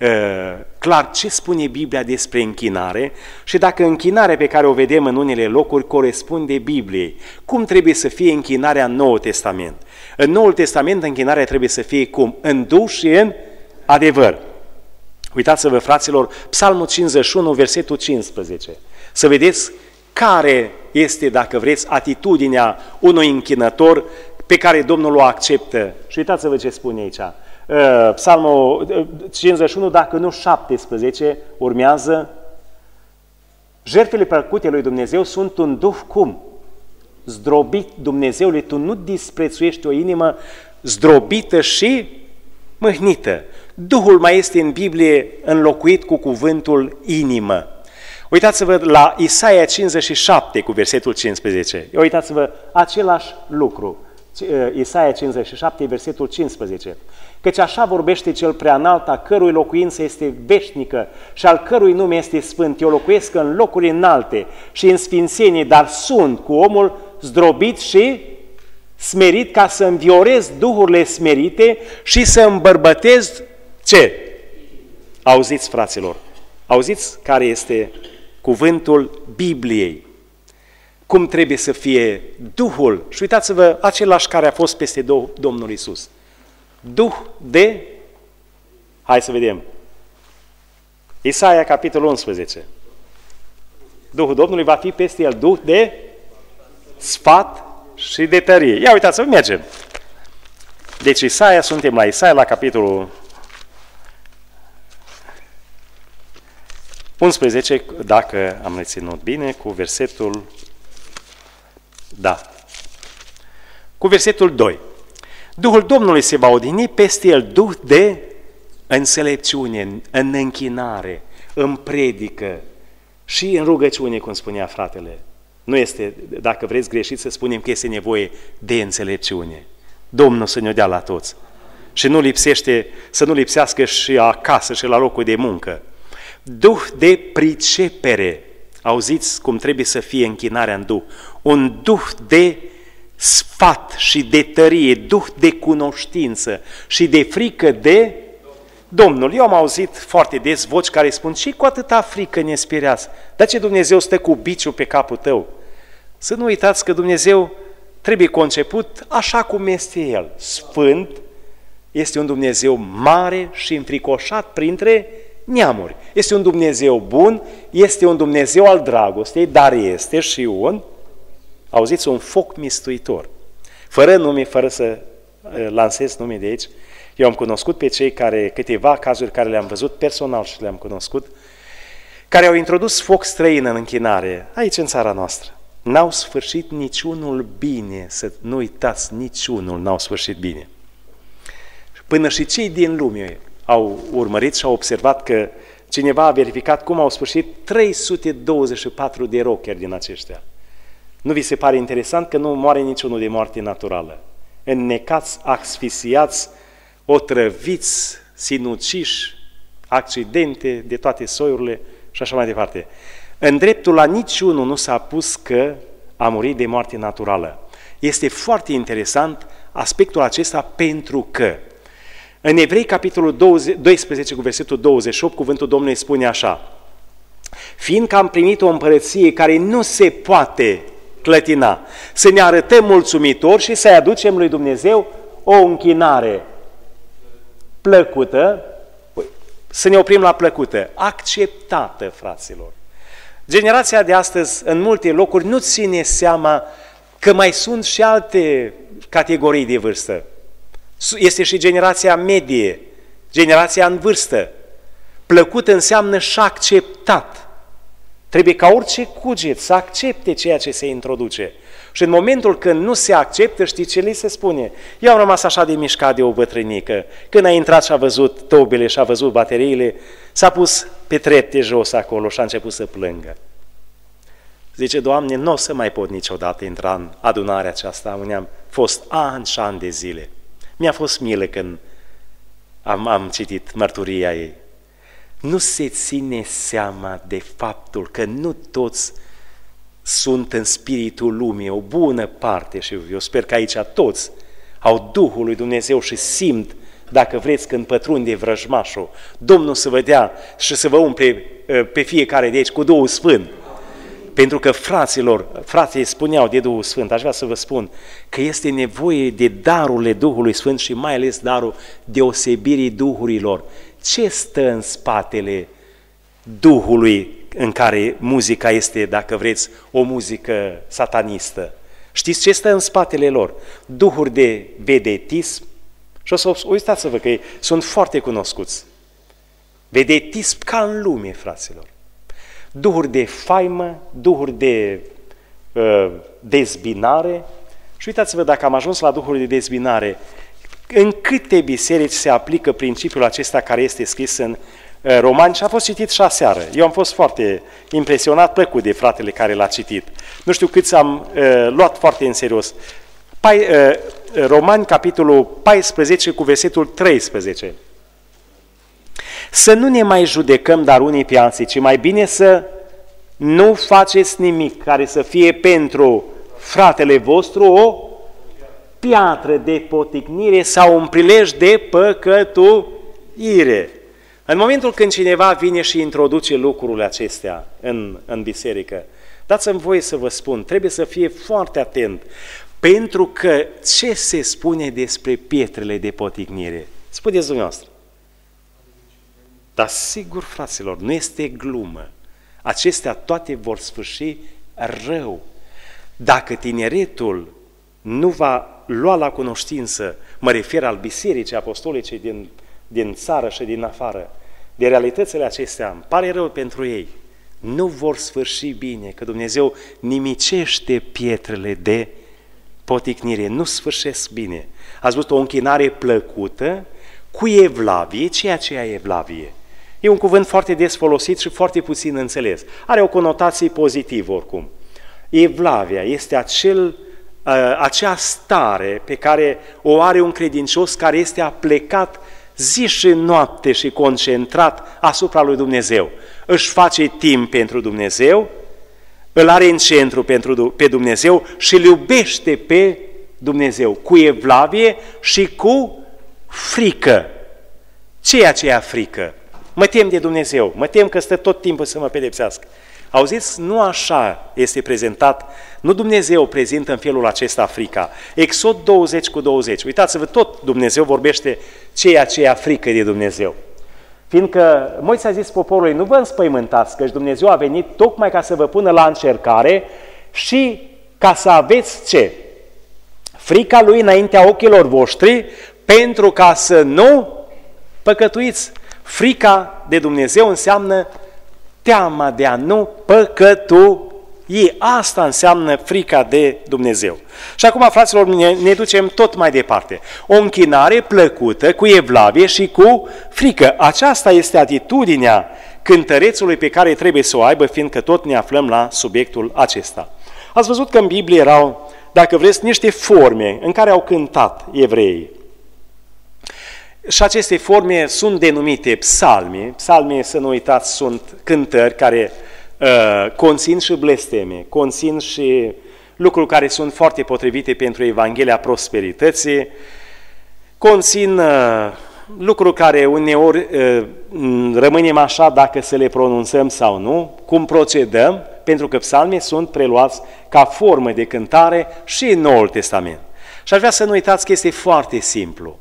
clar ce spune Biblia despre închinare și dacă închinarea pe care o vedem în unele locuri corespunde Bibliei. Cum trebuie să fie închinarea în Noul Testament? În Noul Testament închinarea trebuie să fie cum? În duh și în adevăr. Uitați-vă, fraților, Psalmul 51, versetul 15. Să vedeți care este, dacă vreți, atitudinea unui închinător pe care Domnul o acceptă. Și uitați-vă ce spune aici. Psalmul 51, dacă nu 17, urmează: jertfele plăcute lui Dumnezeu sunt un duh cum? Zdrobit. Dumnezeule, tu nu disprețuiești o inimă zdrobită și mâhnită. Duhul mai este în Biblie înlocuit cu cuvântul inimă. Uitați-vă la Isaia 57 cu versetul 15. Uitați-vă același lucru. Isaia 57, versetul 15. Căci așa vorbește cel preanalt, a cărui locuință este veșnică și al cărui nume este sfânt. Eu locuiesc în locuri înalte și în sfințenie, dar sunt cu omul zdrobit și smerit, ca să înviorez duhurile smerite și să îmbărbătez ce? Auziți, fraților, auziți care este cuvântul Bibliei. Cum trebuie să fie Duhul. Și uitați-vă, același care a fost peste Domnul Iisus. Duh de, hai să vedem, Isaia, capitolul 11. Duhul Domnului va fi peste el, duh de sfat și de tărie. Ia uitați-vă, mergem. Deci Isaia, suntem la Isaia, la capitolul 11, dacă am reținut bine, cu versetul, da, cu versetul 2. Duhul Domnului se va odihni peste el, duh de înțelepciune, în închinare, în predică și în rugăciune, cum spunea fratele. Nu este, dacă vreți greșit, să spunem că este nevoie de înțelepciune. Domnul să ne-o dea la toți. Și nu lipsește, să nu lipsească și acasă și la locul de muncă. Duh de pricepere. Auziți cum trebuie să fie închinarea în duh. Un duh de sfat și de tărie, duh de cunoștință și de frică de Domnul. Eu am auzit foarte des voci care spun: și cu atâta frică ne speriați? Dar ce Dumnezeu stă cu biciul pe capul tău? Să nu uitați că Dumnezeu trebuie conceput așa cum este El. Sfânt, este un Dumnezeu mare și înfricoșat printre neamuri. Este un Dumnezeu bun, este un Dumnezeu al dragostei, dar este și auziți, un foc mistuitor. Fără nume, fără să lansez nume de aici, eu am cunoscut pe cei care, câteva cazuri care le-am văzut personal și le-am cunoscut, care au introdus foc străin în închinare, aici în țara noastră. N-au sfârșit niciunul bine, să nu uitați, niciunul n-au sfârșit bine. până și cei din lume au urmărit și au observat că cineva a verificat cum au sfârșit 324 de rockeri din aceștia. Nu vi se pare interesant că nu moare niciunul de moarte naturală? Înnecați, asfixiați, otrăviți, sinuciși, accidente de toate soiurile și așa mai departe. În dreptul la niciunul nu s-a pus că a murit de moarte naturală. Este foarte interesant aspectul acesta pentru că în Evrei, capitolul 12, cu versetul 28, cuvântul Domnului spune așa: fiindcă am primit o împărăție care nu se poate clătina, să ne arătăm mulțumitori și să-i aducem lui Dumnezeu o închinare plăcută, să ne oprim la plăcută, acceptată, fraților. Generația de astăzi, în multe locuri, nu ține seama că mai sunt și alte categorii de vârstă. Este și generația medie, generația în vârstă. Plăcut înseamnă și acceptat. Trebuie ca orice cuget să accepte ceea ce se introduce. Și în momentul când nu se acceptă, știi ce li se spune? Eu am rămas așa de mișcat de o bătrânică. Când a intrat și a văzut tobele și a văzut bateriile, s-a pus pe trepte jos acolo și a început să plângă. Zice: Doamne, nu o să mai pot niciodată intra în adunarea aceasta, unde am fost ani și ani de zile. Mi-a fost milă când am citit mărturia ei. Nu se ține seama de faptul că nu toți sunt în spiritul lumii, o bună parte, și eu sper că aici toți au Duhul lui Dumnezeu și simt, dacă vreți, când pătrunde vrăjmașul, Domnul să vă dea și să vă umple pe fiecare de aici cu Duhul Sfânt. Pentru că frații spuneau de Duhul Sfânt, aș vrea să vă spun că este nevoie de darurile Duhului Sfânt și mai ales darul deosebirii duhurilor. Ce stă în spatele Duhului în care muzica este, dacă vreți, o muzică satanistă? Știți ce stă în spatele lor? Duhuri de vedetism. Și o să uitați-vă că ei sunt foarte cunoscuți. Vedetism ca în lume, fraților. Duhuri de faimă, duhuri de dezbinare. Și uitați-vă, dacă am ajuns la duhuri de dezbinare, în câte biserici se aplică principiul acesta care este scris în Romani și a fost citit și aseară. Eu am fost foarte impresionat, plăcut de fratele care l-a citit. Nu știu câți am luat foarte în serios. Romani, capitolul 14, cu versetul 13. Să nu ne mai judecăm dar unii pe alții, ci mai bine să nu faceți nimic care să fie pentru fratele vostru o piatră de poticnire sau un prilej de păcătuire. În momentul când cineva vine și introduce lucrurile acestea în biserică, dați-mi voie să vă spun, trebuie să fie foarte atent, pentru că ce se spune despre pietrele de poticnire? Spuneți dumneavoastră. Dar sigur, fraților, nu este glumă. Acestea toate vor sfârși rău. Dacă tineretul nu va lua la cunoștință, mă refer al bisericii apostolice din țară și din afară, de realitățile acestea, îmi pare rău pentru ei, nu vor sfârși bine, că Dumnezeu nimicește pietrele de poticnire, nu sfârșesc bine. Ați văzut o închinare plăcută cu evlavie, ceea ce e evlavie. E un cuvânt foarte des folosit și foarte puțin înțeles. Are o conotație pozitivă oricum. Evlavia este acea stare pe care o are un credincios care este aplecat zi și noapte și concentrat asupra lui Dumnezeu. Își face timp pentru Dumnezeu, îl are în centru pe Dumnezeu și îl iubește pe Dumnezeu cu evlavie și cu frică. Ce e aceea frică? Mă tem de Dumnezeu, mă tem că stă tot timpul să mă pedepsească. Auziți, nu așa este prezentat, nu Dumnezeu prezintă în felul acesta frica. Exod 20 cu 20, uitați-vă, tot Dumnezeu vorbește ceea ce e frică de Dumnezeu. Fiindcă Moise a zis poporului, nu vă înspăimântați, căci Dumnezeu a venit tocmai ca să vă pună la încercare și ca să aveți ce? Frica Lui înaintea ochilor voștri, pentru ca să nu păcătuiți. Frica de Dumnezeu înseamnă teama de a nu păcătui. Asta înseamnă frica de Dumnezeu. Și acum, fraților, ne ducem tot mai departe. O închinare plăcută, cu evlavie și cu frică. Aceasta este atitudinea cântărețului pe care trebuie să o aibă, fiindcă tot ne aflăm la subiectul acesta. Ați văzut că în Biblie erau, dacă vreți, niște forme în care au cântat evreii. Și aceste forme sunt denumite psalmi. Psalmi, să nu uitați, sunt cântări care conțin și blesteme, conțin și lucruri care sunt foarte potrivite pentru Evanghelia prosperității, conțin lucruri care uneori rămânem așa dacă să le pronunțăm sau nu, cum procedăm, pentru că psalmii sunt preluați ca formă de cântare și în Noul Testament. Și aș vrea să nu uitați că este foarte simplu.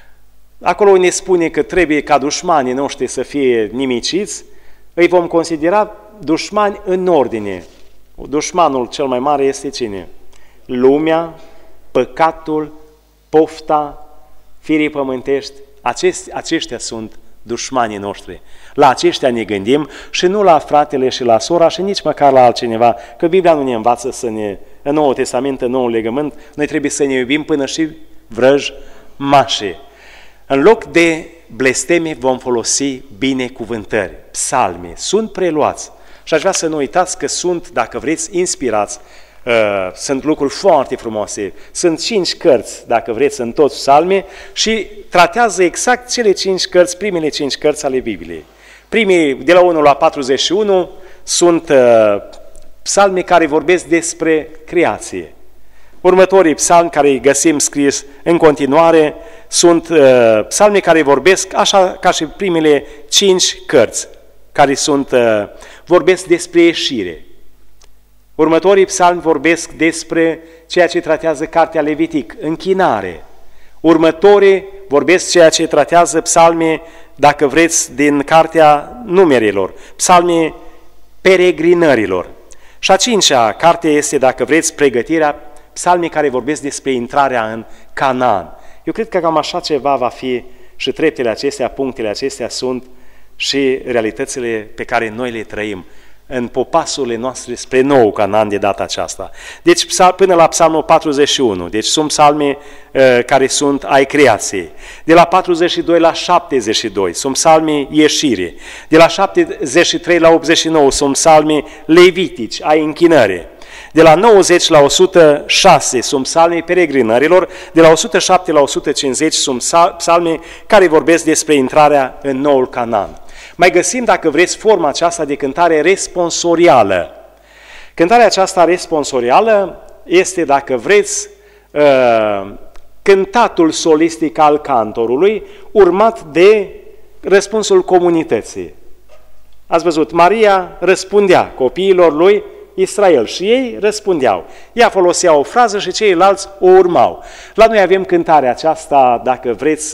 Acolo ne spune că trebuie ca dușmanii noștri să fie nimiciți, îi vom considera dușmani în ordine. Dușmanul cel mai mare este cine? Lumea, păcatul, pofta, firii pământești. Aceștia sunt dușmanii noștri. La aceștia ne gândim și nu la fratele și la sora și nici măcar la altcineva, că Biblia nu ne învață în Noul Testament, în Noul Legământ, noi trebuie să ne iubim până și vrăjmașii. În loc de blesteme vom folosi binecuvântări, psalmi, sunt preluați. Și aș vrea să nu uitați că sunt, dacă vreți, inspirați, sunt lucruri foarte frumoase. Sunt 5 cărți, dacă vreți, în toți psalmi și tratează exact cele 5 cărți, primele 5 cărți ale Bibliei. Primii, de la 1 la 41, sunt psalmi care vorbesc despre creație. Următorii psalmi care îi găsim scris în continuare sunt psalmi care vorbesc, așa ca și primele 5 cărți, care vorbesc despre ieșire. Următorii psalmi vorbesc despre ceea ce tratează cartea Levitic, închinare. Următorii vorbesc ceea ce tratează psalmii, dacă vreți, din cartea Numerilor, psalmii peregrinărilor. Și a 5-a carte este, dacă vreți, pregătirea, psalmii care vorbesc despre intrarea în Canaan. Eu cred că cam așa ceva va fi și treptele acestea, punctele acestea sunt și realitățile pe care noi le trăim în popasurile noastre spre nou Canaan de data aceasta. Deci până la psalmul 41, deci sunt psalmi care sunt ai creației. De la 42 la 72 sunt psalmii ieșire. De la 73 la 89 sunt psalmii levitici, ai închinării. De la 90 la 106 sunt psalmii peregrinărilor, de la 107 la 150 sunt psalmii care vorbesc despre intrarea în noul Canaan. Mai găsim, dacă vreți, forma aceasta de cântare responsorială. Cântarea aceasta responsorială este, dacă vreți, cântatul solistic al cantorului, urmat de răspunsul comunității. Ați văzut, Maria răspundea copiilor lui Israel și ei răspundeau. Ea folosea o frază și ceilalți o urmau. La noi avem cântarea aceasta, dacă vreți,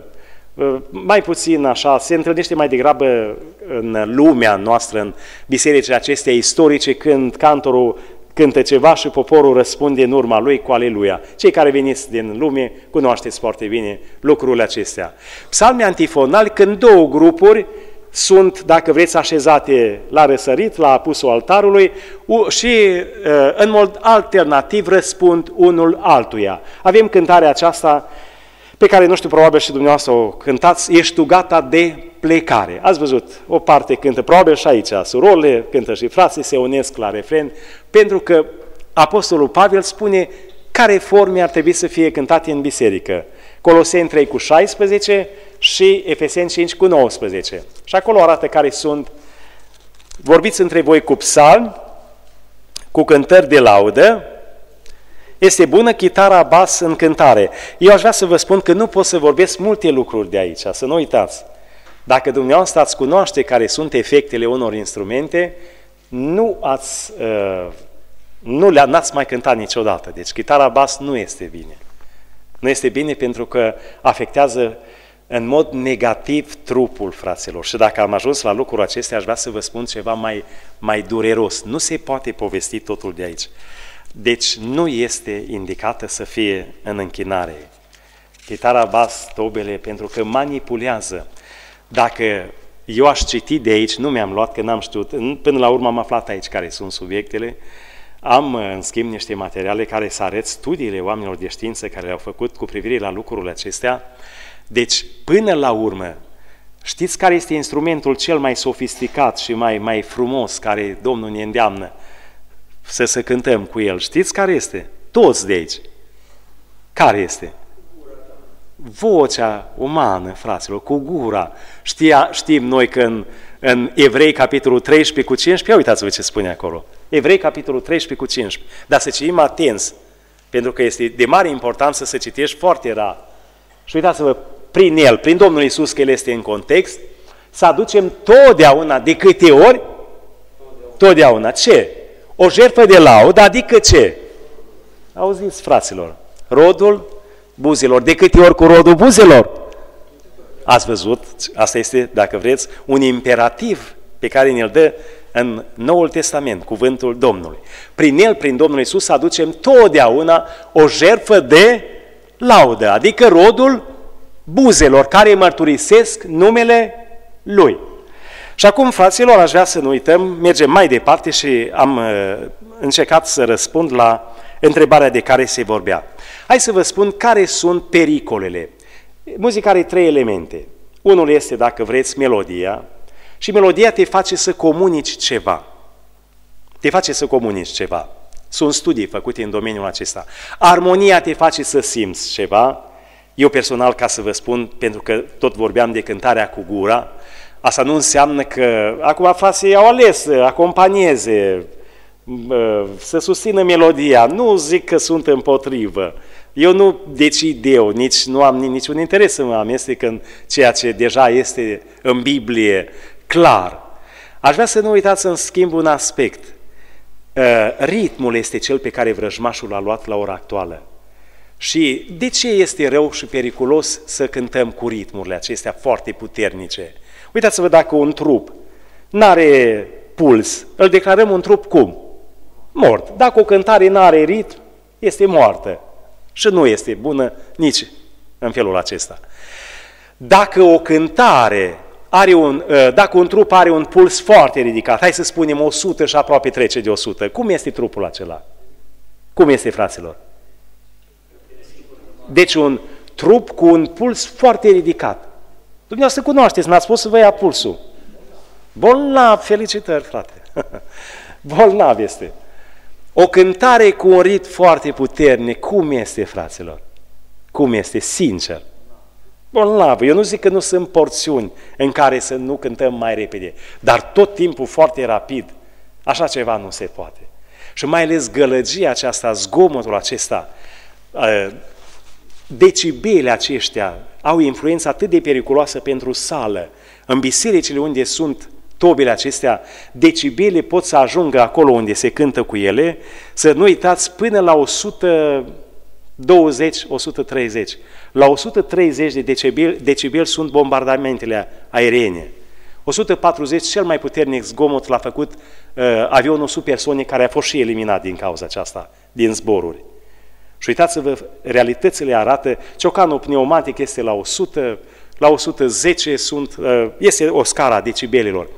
mai puțin așa, se întâlnește mai degrabă în lumea noastră, în bisericile acestea istorice, când cantorul cântă ceva și poporul răspunde în urma lui cu aleluia. Cei care veniți din lume cunoașteți foarte bine lucrurile acestea. Psalmii antifonali, când două grupuri sunt, dacă vreți, așezate la răsărit, la apusul altarului și în mod alternativ răspund unul altuia. Avem cântarea aceasta pe care, nu știu, probabil și dumneavoastră o cântați, ești tu gata de plecare. Ați văzut, o parte cântă, probabil și aici, surorile cântă și frații se unesc la refren, pentru că Apostolul Pavel spune care forme ar trebui să fie cântate în biserică. Coloseni 3 cu 16 și Efeseni 5 cu 19. Și acolo arată care sunt, vorbiți între voi cu psalmi, cu cântări de laudă, este bună chitara bas în cântare. Eu aș vrea să vă spun că nu pot să vorbesc multe lucruri de aici, să nu uitați. Dacă dumneavoastră ați cunoaște care sunt efectele unor instrumente, n-ați mai cântat niciodată. Deci chitara bas nu este bine. Nu este bine pentru că afectează în mod negativ trupul, fraților. Și dacă am ajuns la lucrul acestea, aș vrea să vă spun ceva mai dureros. Nu se poate povesti totul de aici. Deci nu este indicată să fie în închinare. Chitara bas, tobele, pentru că manipulează. Dacă Eu aș citi de aici, nu mi-am luat, că n-am știut, până la urmă am aflat aici care sunt subiectele. Am, în schimb, niște materiale care să arăt studiile oamenilor de știință care le-au făcut cu privire la lucrurile acestea. Deci, până la urmă, știți care este instrumentul cel mai sofisticat și mai frumos care Domnul ne îndeamnă să cântăm cu el? Știți care este? Toți de aici. Care este? Vocea umană, fraților, cu gura. Știm noi că în Evrei, capitolul 13 cu 15, uitați-vă ce spune acolo. Evrei, capitolul 13 cu 15. Dar să citim atenți, pentru că este de mare importanță să citești foarte rar. Și uitați-vă, prin el, prin Domnul Iisus, că el este în context, să aducem totdeauna, de câte ori? Totdeauna. Ce? O jertfă de laudă, adică ce? Auziți, fraților, rodul buzelor. De câte ori cu rodul buzelor? Ați văzut? Asta este, dacă vreți, un imperativ pe care ne-l dă în Noul Testament, cuvântul Domnului. Prin el, prin Domnul Iisus, să aducem totdeauna o jertfă de laudă, adică rodul buzelor care mărturisesc numele Lui. Și acum, fraților, aș vrea să nu uităm, mergem mai departe și am încercat să răspund la întrebarea de care se vorbea. Hai să vă spun care sunt pericolele. Muzica are 3 elemente. Unul este, dacă vreți, melodia, și melodia te face să comunici ceva. Te face să comunici ceva. Sunt studii făcute în domeniul acesta. Armonia te face să simți ceva. Eu personal, ca să vă spun, pentru că tot vorbeam de cântarea cu gura, asta nu înseamnă că acum frații au ales să acompanieze, să susțină melodia. Nu zic că sunt împotrivă. Eu nu decid eu, nici nu am niciun interes să mă amestec în ceea ce deja este în Biblie clar. Aș vrea să nu uitați în schimb un aspect. Ritmul este cel pe care vrăjmașul l-a luat la ora actuală. Și de ce este rău și periculos să cântăm cu ritmurile acestea foarte puternice? Uitați-vă, dacă un trup n-are puls, îl declarăm un trup cum? Mort. Dacă o cântare n-are ritm, este moartă. Și nu este bună nici în felul acesta. Dacă o cântare dacă un trup are un puls foarte ridicat, hai să spunem 100 și aproape trece de 100, cum este trupul acela? Cum este, fraților? Deci un trup cu un puls foarte ridicat. Dumneavoastră cunoașteți, n-ați spus să vă ia pulsul. Bolnav, felicitări, frate. Bolnav este. O cântare cu un ritm foarte puternic, cum este, fraților? Cum este? Sincer. Bolnav. Eu nu zic că nu sunt porțiuni în care să nu cântăm mai repede, dar tot timpul foarte rapid, așa ceva nu se poate. Și mai ales gălăgia aceasta, zgomotul acesta, decibelii aceștia au influență atât de periculoasă pentru sală. În bisericile unde sunt tobele acestea, decibelii pot să ajungă acolo unde se cântă cu ele, să nu uitați, până la 120, 130. La 130 de decibeli sunt bombardamentele aeriene. 140, cel mai puternic zgomot l-a făcut avionul supersonic, care a fost și eliminat din cauza aceasta, din zboruri. Și uitați-vă, realitățile arată, ciocanul pneumatic este la 100, la 110 este o scară a decibelilor.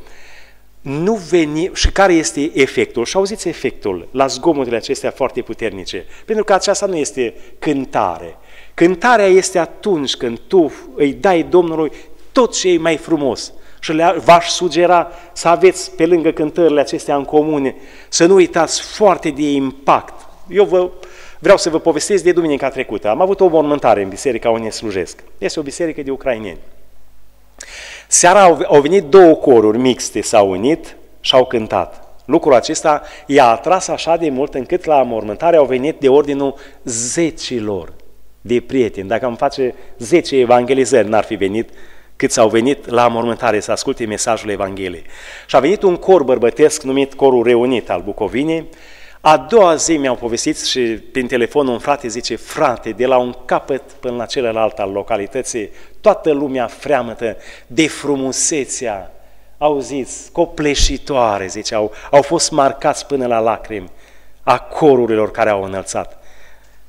Și care este efectul? Și auziți efectul la zgomotele acestea foarte puternice. Pentru că aceasta nu este cântare. Cântarea este atunci când tu îi dai Domnului tot ce e mai frumos. Și v-aș sugera să aveți pe lângă cântările acestea în comune, să nu uitați foarte de impact. Vreau să vă povestesc de duminica trecută. Am avut o mormântare în biserica unde slujesc. Este o biserică de ucraineni. Seara au venit 2 coruri mixte, s-au unit și au cântat. Lucrul acesta i-a atras așa de mult încât la mormântare au venit de ordinul 10 de prieteni. Dacă am face 10 evangelizări, n-ar fi venit cât s-au venit la mormântare să asculte mesajul Evangheliei. Și a venit un cor bărbătesc numit Corul Reunit al Bucovinei. A doua zi mi-au povestit și prin telefon un frate zice: frate, de la un capăt până la celălalt al localității, toată lumea freamătă de frumusețea, auziți, copleșitoare, zice, au fost marcați până la lacrimi a corurilor care au înălțat.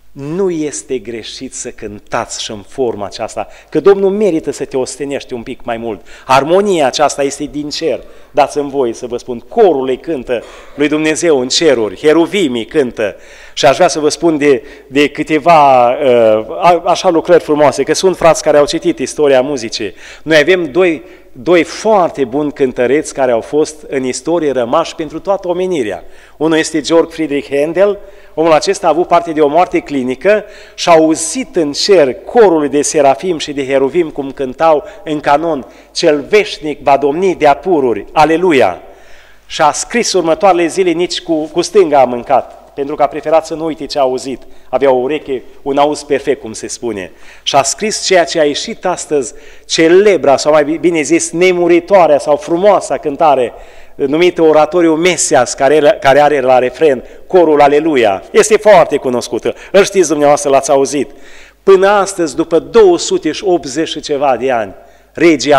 Nu este greșit să cântați și în forma aceasta, că Domnul merită să te ostenești un pic mai mult. Armonia aceasta este din cer. Dați-mi voie să vă spun, corul îi cântă lui Dumnezeu în ceruri, heruvimii cântă. Și aș vrea să vă spun de câteva așa lucrări frumoase, că sunt frați care au citit istoria muzicii. Noi avem doi foarte buni cântăreți care au fost în istorie rămași pentru toată omenirea. Unul este Georg Friedrich Händel. Omul acesta a avut parte de o moarte clinică și a auzit în cer corul de serafim și de heruvim cum cântau în canon: cel veșnic va domni de-a pururi, aleluia! Și a scris următoarele zile: nici cu stânga a mâncat, pentru că a preferat să nu uite ce a auzit. Avea o ureche, un auz perfect, cum se spune. Și a scris ceea ce a ieșit astăzi, celebra, sau mai bine zis, nemuritoarea sau frumoasa cântare, numită Oratoriu Mesias, care are la refren corul Aleluia. Este foarte cunoscută. Îl știți dumneavoastră, l-ați auzit. Până astăzi, după 280 și ceva de ani, regii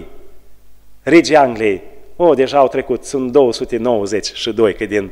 Angliei, deja au trecut, sunt 292, că din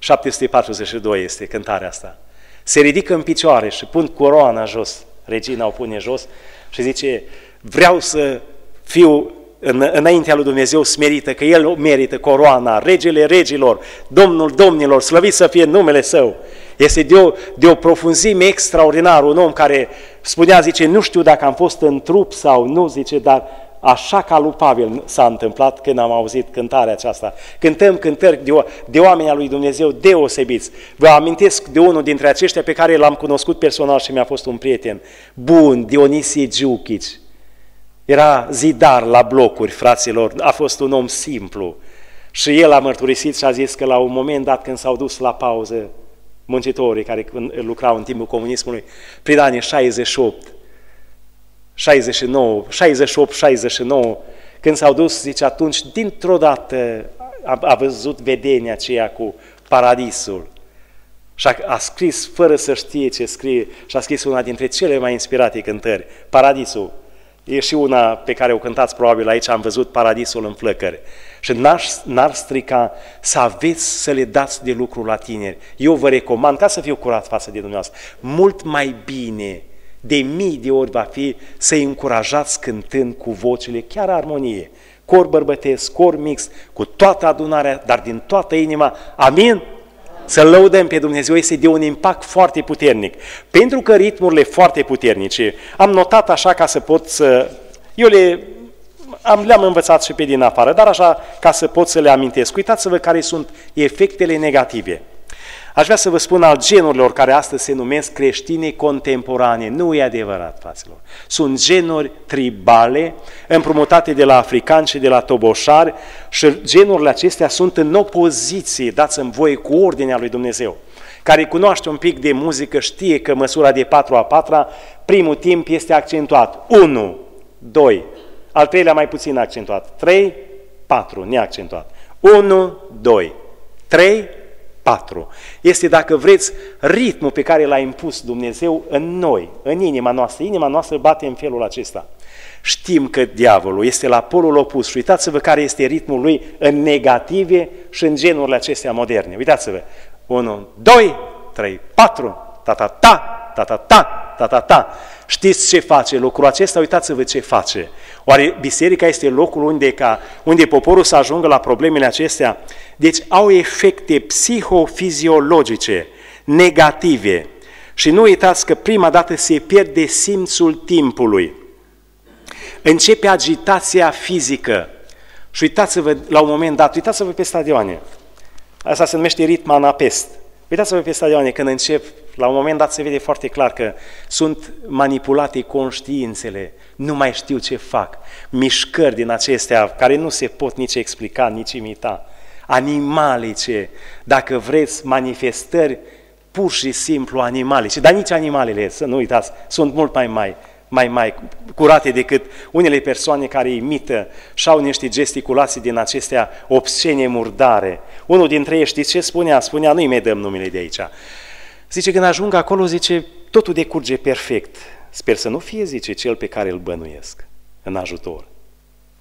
742 este cântarea asta. Se ridică în picioare și pun coroana jos, regina o pune jos și zice: vreau să fiu înaintea lui Dumnezeu smerită, că El merită coroana, regele regilor, Domnul domnilor, slăvit să fie numele Său. Este de o profunzime extraordinară, un om care spunea, zice, nu știu dacă am fost în trup sau nu, zice, dar așa ca lui Pavel s-a întâmplat când am auzit cântarea aceasta. Cântăm cântări de oameni al lui Dumnezeu deosebiți. Vă amintesc de unul dintre aceștia pe care l-am cunoscut personal și mi-a fost un prieten bun, Dionisie Giuchici. Era zidar la blocuri, fraților, a fost un om simplu. Și el a mărturisit și a zis că la un moment dat, când s-au dus la pauză muncitorii care lucrau în timpul comunismului, prin anii 68, 69, când s-au dus, zice, atunci, dintr-o dată a văzut vedenia aceea cu paradisul. Și a scris, fără să știe ce scrie, și a scris una dintre cele mai inspirate cântări, Paradisul. E și una pe care o cântați probabil aici, am văzut Paradisul în flăcări. Și n-ar strica să aveți să le dați de lucru la tineri. Eu vă recomand, ca să fiu curat față de dumneavoastră, mult mai bine, de mii de ori va fi să-i încurajați cântând cu vocile, chiar armonie, cor bărbătesc, cor mix, cu toată adunarea, dar din toată inima, amin? Să-L lăudăm pe Dumnezeu, este de un impact foarte puternic. Pentru că ritmurile foarte puternice, am notat așa ca să pot să... Eu le-am învățat și pe din afară, dar așa ca să pot să le amintesc. Uitați-vă care sunt efectele negative. Aș vrea să vă spun al genurilor care astăzi se numesc creștine contemporane. Nu e adevărat, fraților. Sunt genuri tribale, împrumutate de la africani și de la toboșari, și genurile acestea sunt în opoziție, dați-mi voie, cu ordinea lui Dumnezeu. Care cunoaște un pic de muzică știe că măsura de 4/4, primul timp este accentuat. 1, 2, al treilea mai puțin accentuat. 3, 4, neaccentuat. 1, 2, 3, 4. Este, dacă vreți, ritmul pe care l-a impus Dumnezeu în noi, în inima noastră. Inima noastră bate în felul acesta. Știm că diavolul este la polul opus și uitați-vă care este ritmul lui în negative și în genurile acestea moderne. Uitați-vă. 1, 2, 3, 4, ta-ta-ta, ta-ta-ta, ta-ta-ta. Știți ce face lucrul acesta? Uitați-vă ce face. Oare biserica este locul unde poporul să ajungă la problemele acestea? Deci au efecte psihofiziologice negative. Și nu uitați că prima dată se pierde simțul timpului. Începe agitația fizică. Și uitați-vă la un moment dat, uitați-vă pe stadioane. Asta se numește ritm anapest. Uitați-vă pe stadioane, când încep, la un moment dat se vede foarte clar că sunt manipulate conștiințele, nu mai știu ce fac, mișcări din acestea care nu se pot nici explica, nici imita, animalice, dacă vreți, manifestări pur și simplu animalice, dar nici animalele, să nu uitați, sunt mult mai curate decât unele persoane care imită și au niște gesticulații din acestea obscene murdare. Unul dintre ei, știți ce spunea? Spunea, nu-i mai dăm numele de aici. Zice, când ajung acolo, zice, totul decurge perfect. Sper să nu fie, zice, cel pe care îl bănuiesc în ajutor.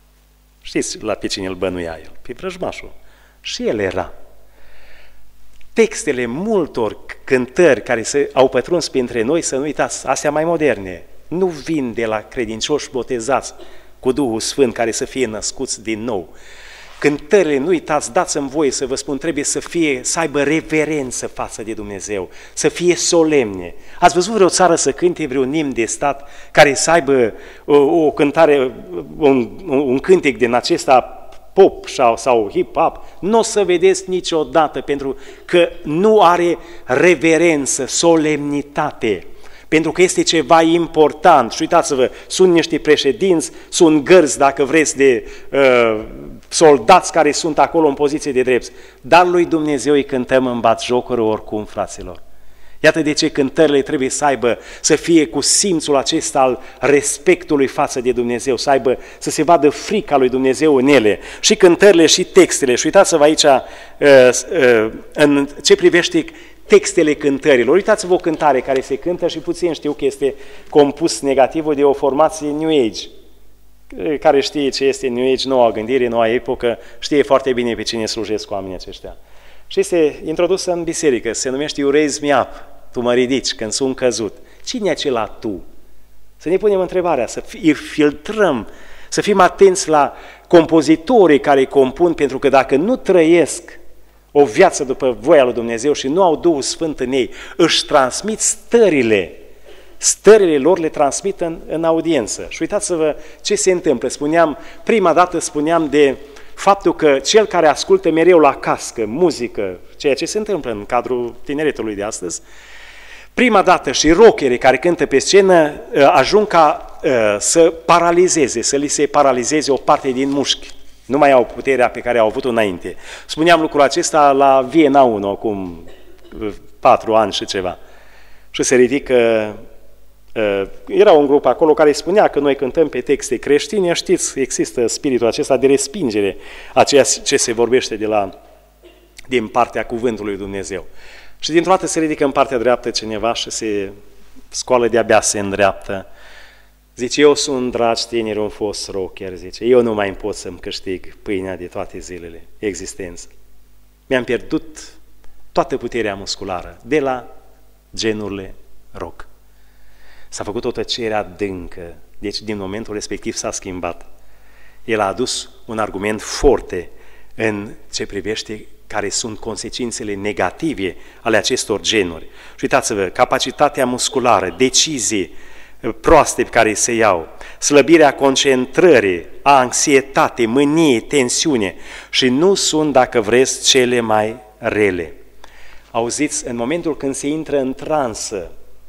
Știți pe cine îl bănuia el? Pe vrăjmașul. Și el era. textele multor cântări care au pătruns printre noi, să nu uitați, astea mai moderne, nu vin de la credincioși botezați cu Duhul Sfânt care să fie născuți din nou. Cântările, nu uitați, dați-mi voie să vă spun, trebuie să aibă reverență față de Dumnezeu, să fie solemne. Ați văzut vreo țară să cânte vreun imn de stat care să aibă o cântare, un cântec din acesta pop sau hip-hop? Nu o să vedeți niciodată, pentru că nu are reverență, solemnitate. Pentru că este ceva important. Și uitați-vă, sunt niște președinți, sunt gărzi, dacă vreți, de soldați care sunt acolo în poziție de drept. Dar lui Dumnezeu îi cântăm în batjocură oricum, fraților. Iată de ce cântările trebuie să fie cu simțul acesta al respectului față de Dumnezeu, să se vadă frica lui Dumnezeu în ele. Și cântările și textele. Și uitați-vă aici în ce privește textele cântărilor. Uitați-vă o cântare care se cântă și puțin știu că este compus negativ de o formație New Age. Care știe ce este New Age, noua gândire, noua epocă, știe foarte bine pe cine slujesc oamenii aceștia. Și este introdusă în biserică, se numește You Raise Me Up, tu mă ridici când sunt căzut. Cine e acela tu? Să ne punem întrebarea, să filtrăm, să fim atenți la compozitorii care compun, pentru că dacă nu trăiesc o viață după voia lui Dumnezeu și nu au Duhul Sfânt în ei, își transmit stările lor le transmit în audiență. Și uitați-vă ce se întâmplă. Prima dată spuneam de faptul că cel care ascultă mereu la cască, muzică, ceea ce se întâmplă în cadrul tineretului de astăzi, prima dată și rockerii care cântă pe scenă ajung ca să li se paralizeze o parte din mușchi. Nu mai au puterea pe care au avut-o înainte. Spuneam lucrul acesta la Viena 1, acum 4 ani și ceva. Și se ridică, era un grup acolo care spunea că noi cântăm pe texte creștine, știți, există spiritul acesta de respingere a ceea ce se vorbește din partea cuvântului lui Dumnezeu. Și dintr-o dată se ridică în partea dreaptă cineva și se scoală de-abia, se îndreaptă. Zice, eu sunt, dragi tineri, un fost rocker, zice, eu nu mai pot să-mi câștig pâinea de toate zilele, existență. Mi-am pierdut toată puterea musculară de la genurile rock. S-a făcut o tăcere adâncă, deci din momentul respectiv s-a schimbat. El a adus un argument forte în ce privește care sunt consecințele negative ale acestor genuri. Și uitați-vă, capacitatea musculară, decizii proaste pe care se iau, slăbirea concentrării, anxietate, mânie, tensiune și nu sunt, dacă vreți, cele mai rele. Auziți, în momentul când se intră în transă,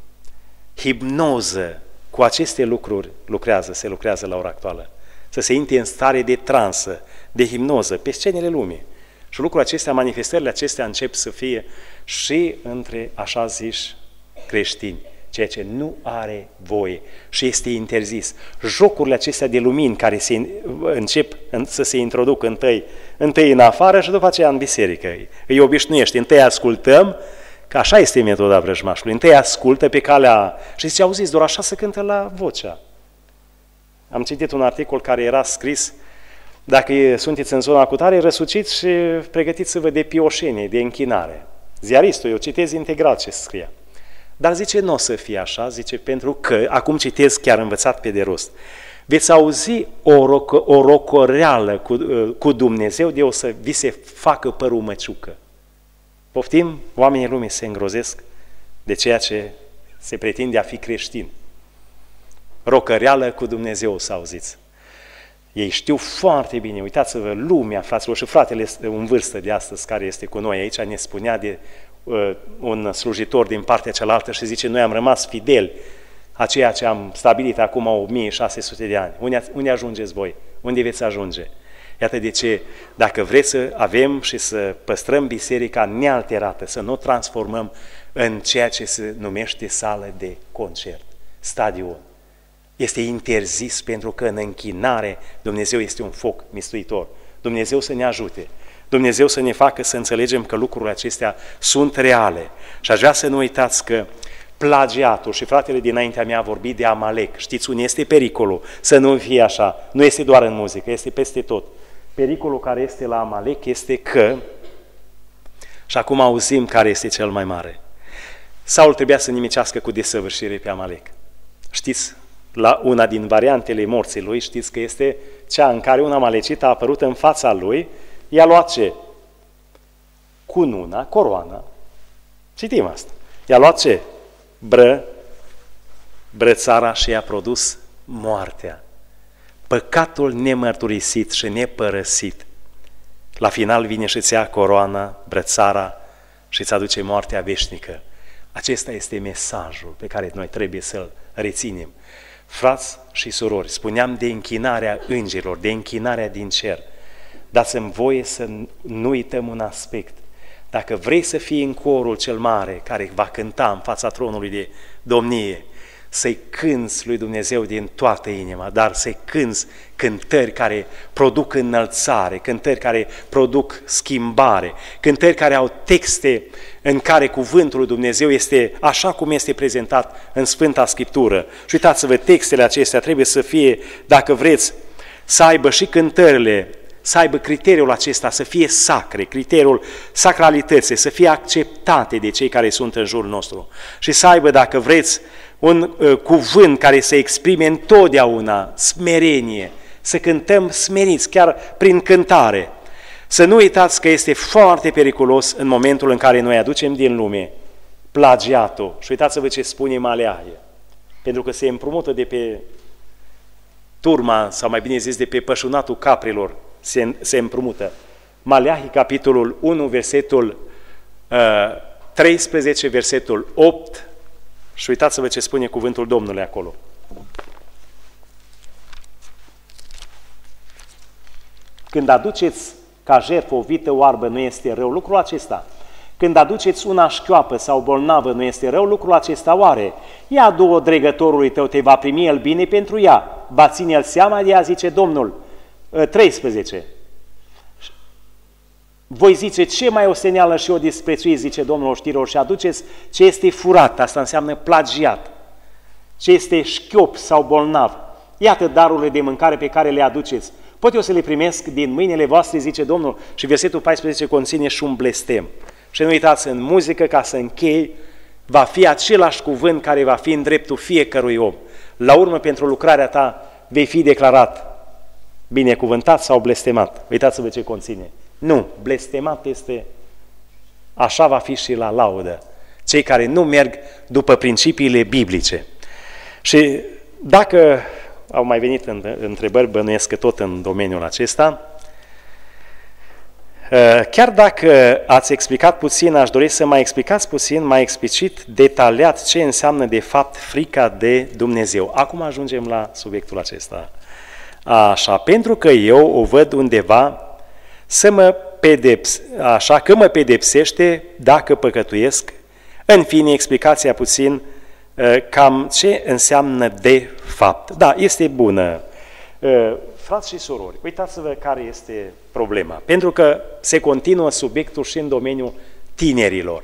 hipnoză, cu aceste lucruri se lucrează la ora actuală. Să se intre în stare de transă, de hipnoză, pe scenele lumii. Și lucrul acestea, manifestările acestea încep să fie și între așa ziși creștini, ceea ce nu are voie și este interzis. Jocurile acestea de lumini care încep să se introduc întâi în afară și după aceea în biserică. Îi obișnuiești, întâi ascultăm, că așa este metoda vrăjmașului, întâi ascultă pe calea și zice, auziți, doar așa se cântă la vocea. Am citit un articol care era scris, dacă sunteți în zona cutare, răsuciți și pregătiți-vă de pioșenie, de închinare. Ziaristul, eu citez integral ce scria. Dar zice, nu o să fie așa, zice, pentru că, acum citez chiar învățat pe de rost, veți auzi o rocoreală cu Dumnezeu de o să vi se facă părul măciucă. Poftim, oamenii lumii se îngrozesc de ceea ce se pretinde a fi creștin. Rocăreală cu Dumnezeu, o să auziți. Ei știu foarte bine, uitați-vă, lumea, fraților, și fratele în vârstă de astăzi care este cu noi aici, ne spunea de un slujitor din partea cealaltă și zice, noi am rămas fideli a ceea ce am stabilit acum 1600 de ani. Unde ajungeți voi? Unde veți ajunge? Iată de ce, dacă vreți să avem și să păstrăm biserica nealterată, să nu o transformăm în ceea ce se numește sală de concert, stadion. Este interzis pentru că în închinare Dumnezeu este un foc mistuitor. Dumnezeu să ne ajute. Dumnezeu să ne facă să înțelegem că lucrurile acestea sunt reale. Și aș vrea să nu uitați că plagiatul, și fratele dinaintea mea a vorbit de Amalek. Știți unde este pericolul? Să nu fie așa. Nu este doar în muzică, este peste tot. Pericolul care este la Amalek este că Și acum auzim care este cel mai mare. Saul trebuia să nimicească cu desăvârșire pe Amalek. Știți, la una din variantele morții lui, știți că este cea în care un amalecit a apărut în fața lui, i-a luat ce? Cununa, coroana. Citim asta. I-a luat ce? Brățara și i-a produs moartea. Păcatul nemărturisit și nepărăsit. La final vine și îți ia coroana, brățara și îți aduce moartea veșnică. Acesta este mesajul pe care noi trebuie să-l reținem. Frați și surori, spuneam de închinarea îngerilor, de închinarea din cer. Dați-mi voie să nu uităm un aspect. Dacă vrei să fii în corul cel mare care va cânta în fața tronului de domnie, să-i cânți lui Dumnezeu din toată inima, dar să-i cânți cântări care produc înălțare, cântări care produc schimbare, cântări care au texte în care cuvântul lui Dumnezeu este așa cum este prezentat în Sfânta Scriptură. Și uitați-vă, textele acestea trebuie să fie, dacă vreți, să aibă și cântările, să aibă criteriul acesta, să fie sacre, criteriul sacralității, să fie acceptate de cei care sunt în jurul nostru și să aibă, dacă vreți, un cuvânt care să exprime întotdeauna smerenie, să cântăm smeriți, chiar prin cântare. Să nu uitați că este foarte periculos în momentul în care noi aducem din lume plagiatul. Și uitați-vă ce spune Maleahie, pentru că se împrumută de pe turma, sau mai bine zis, de pe pășunatul caprilor, se împrumută. Maleahie, capitolul 1, versetul 13, versetul 8, și uitați-vă ce spune cuvântul Domnului acolo. Când aduceți ca jertfă o vită oarbă, nu este rău lucrul acesta? Când aduceți una șchioapă sau bolnavă, nu este rău lucrul acesta oare? Ia două dregătorului tău, te va primi el bine pentru ea. Va ține el seama de ea, zice Domnul. 13. Voi zice, ce mai osteneală și o disprețuiți, zice Domnul oștirilor, și aduceți ce este furat, asta înseamnă plagiat, ce este șchiop sau bolnav. Iată darurile de mâncare pe care le aduceți. Pot eu să le primesc din mâinile voastre, zice Domnul, și versetul 14 conține și un blestem. Și nu uitați, în muzică, ca să închei, va fi același cuvânt care va fi în dreptul fiecărui om. La urmă, pentru lucrarea ta, vei fi declarat binecuvântat sau blestemat. Uitați-vă ce conține. Nu, blestemat este, așa va fi și la laudă. Cei care nu merg după principiile biblice. Și dacă au mai venit întrebări, bănuiesc că tot în domeniul acesta, chiar dacă ați explicat puțin, aș dori să mai explicați puțin, mai explicit, detaliat ce înseamnă de fapt frica de Dumnezeu. Acum ajungem la subiectul acesta. Așa, pentru că eu o văd undeva așa că mă pedepsește dacă păcătuiesc. În fine, explicația puțin cam ce înseamnă de fapt. Da, este bună. Frați și surori, uitați-vă care este problema. Pentru că se continuă subiectul și în domeniul tinerilor.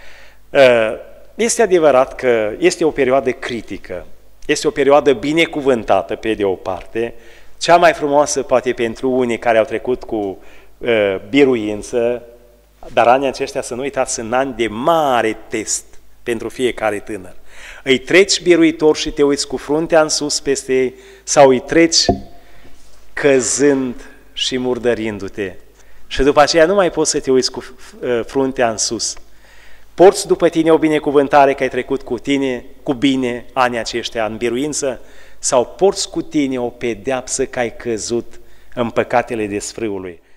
Este adevărat că este o perioadă critică, este o perioadă binecuvântată pe de o parte, cea mai frumoasă poate pentru unii care au trecut cu biruință, dar anii aceștia, să nu uitați, sunt ani de mare test pentru fiecare tânăr. Îi treci biruitor și te uiți cu fruntea în sus peste ei sau îi treci căzând și murdărindu-te. Și după aceea nu mai poți să te uiți cu fruntea în sus. Porți după tine o binecuvântare că ai trecut cu tine, cu bine, anii aceștia în biruință, sau porți cu tine o pedeapsă că ai căzut în păcatele desfrâului.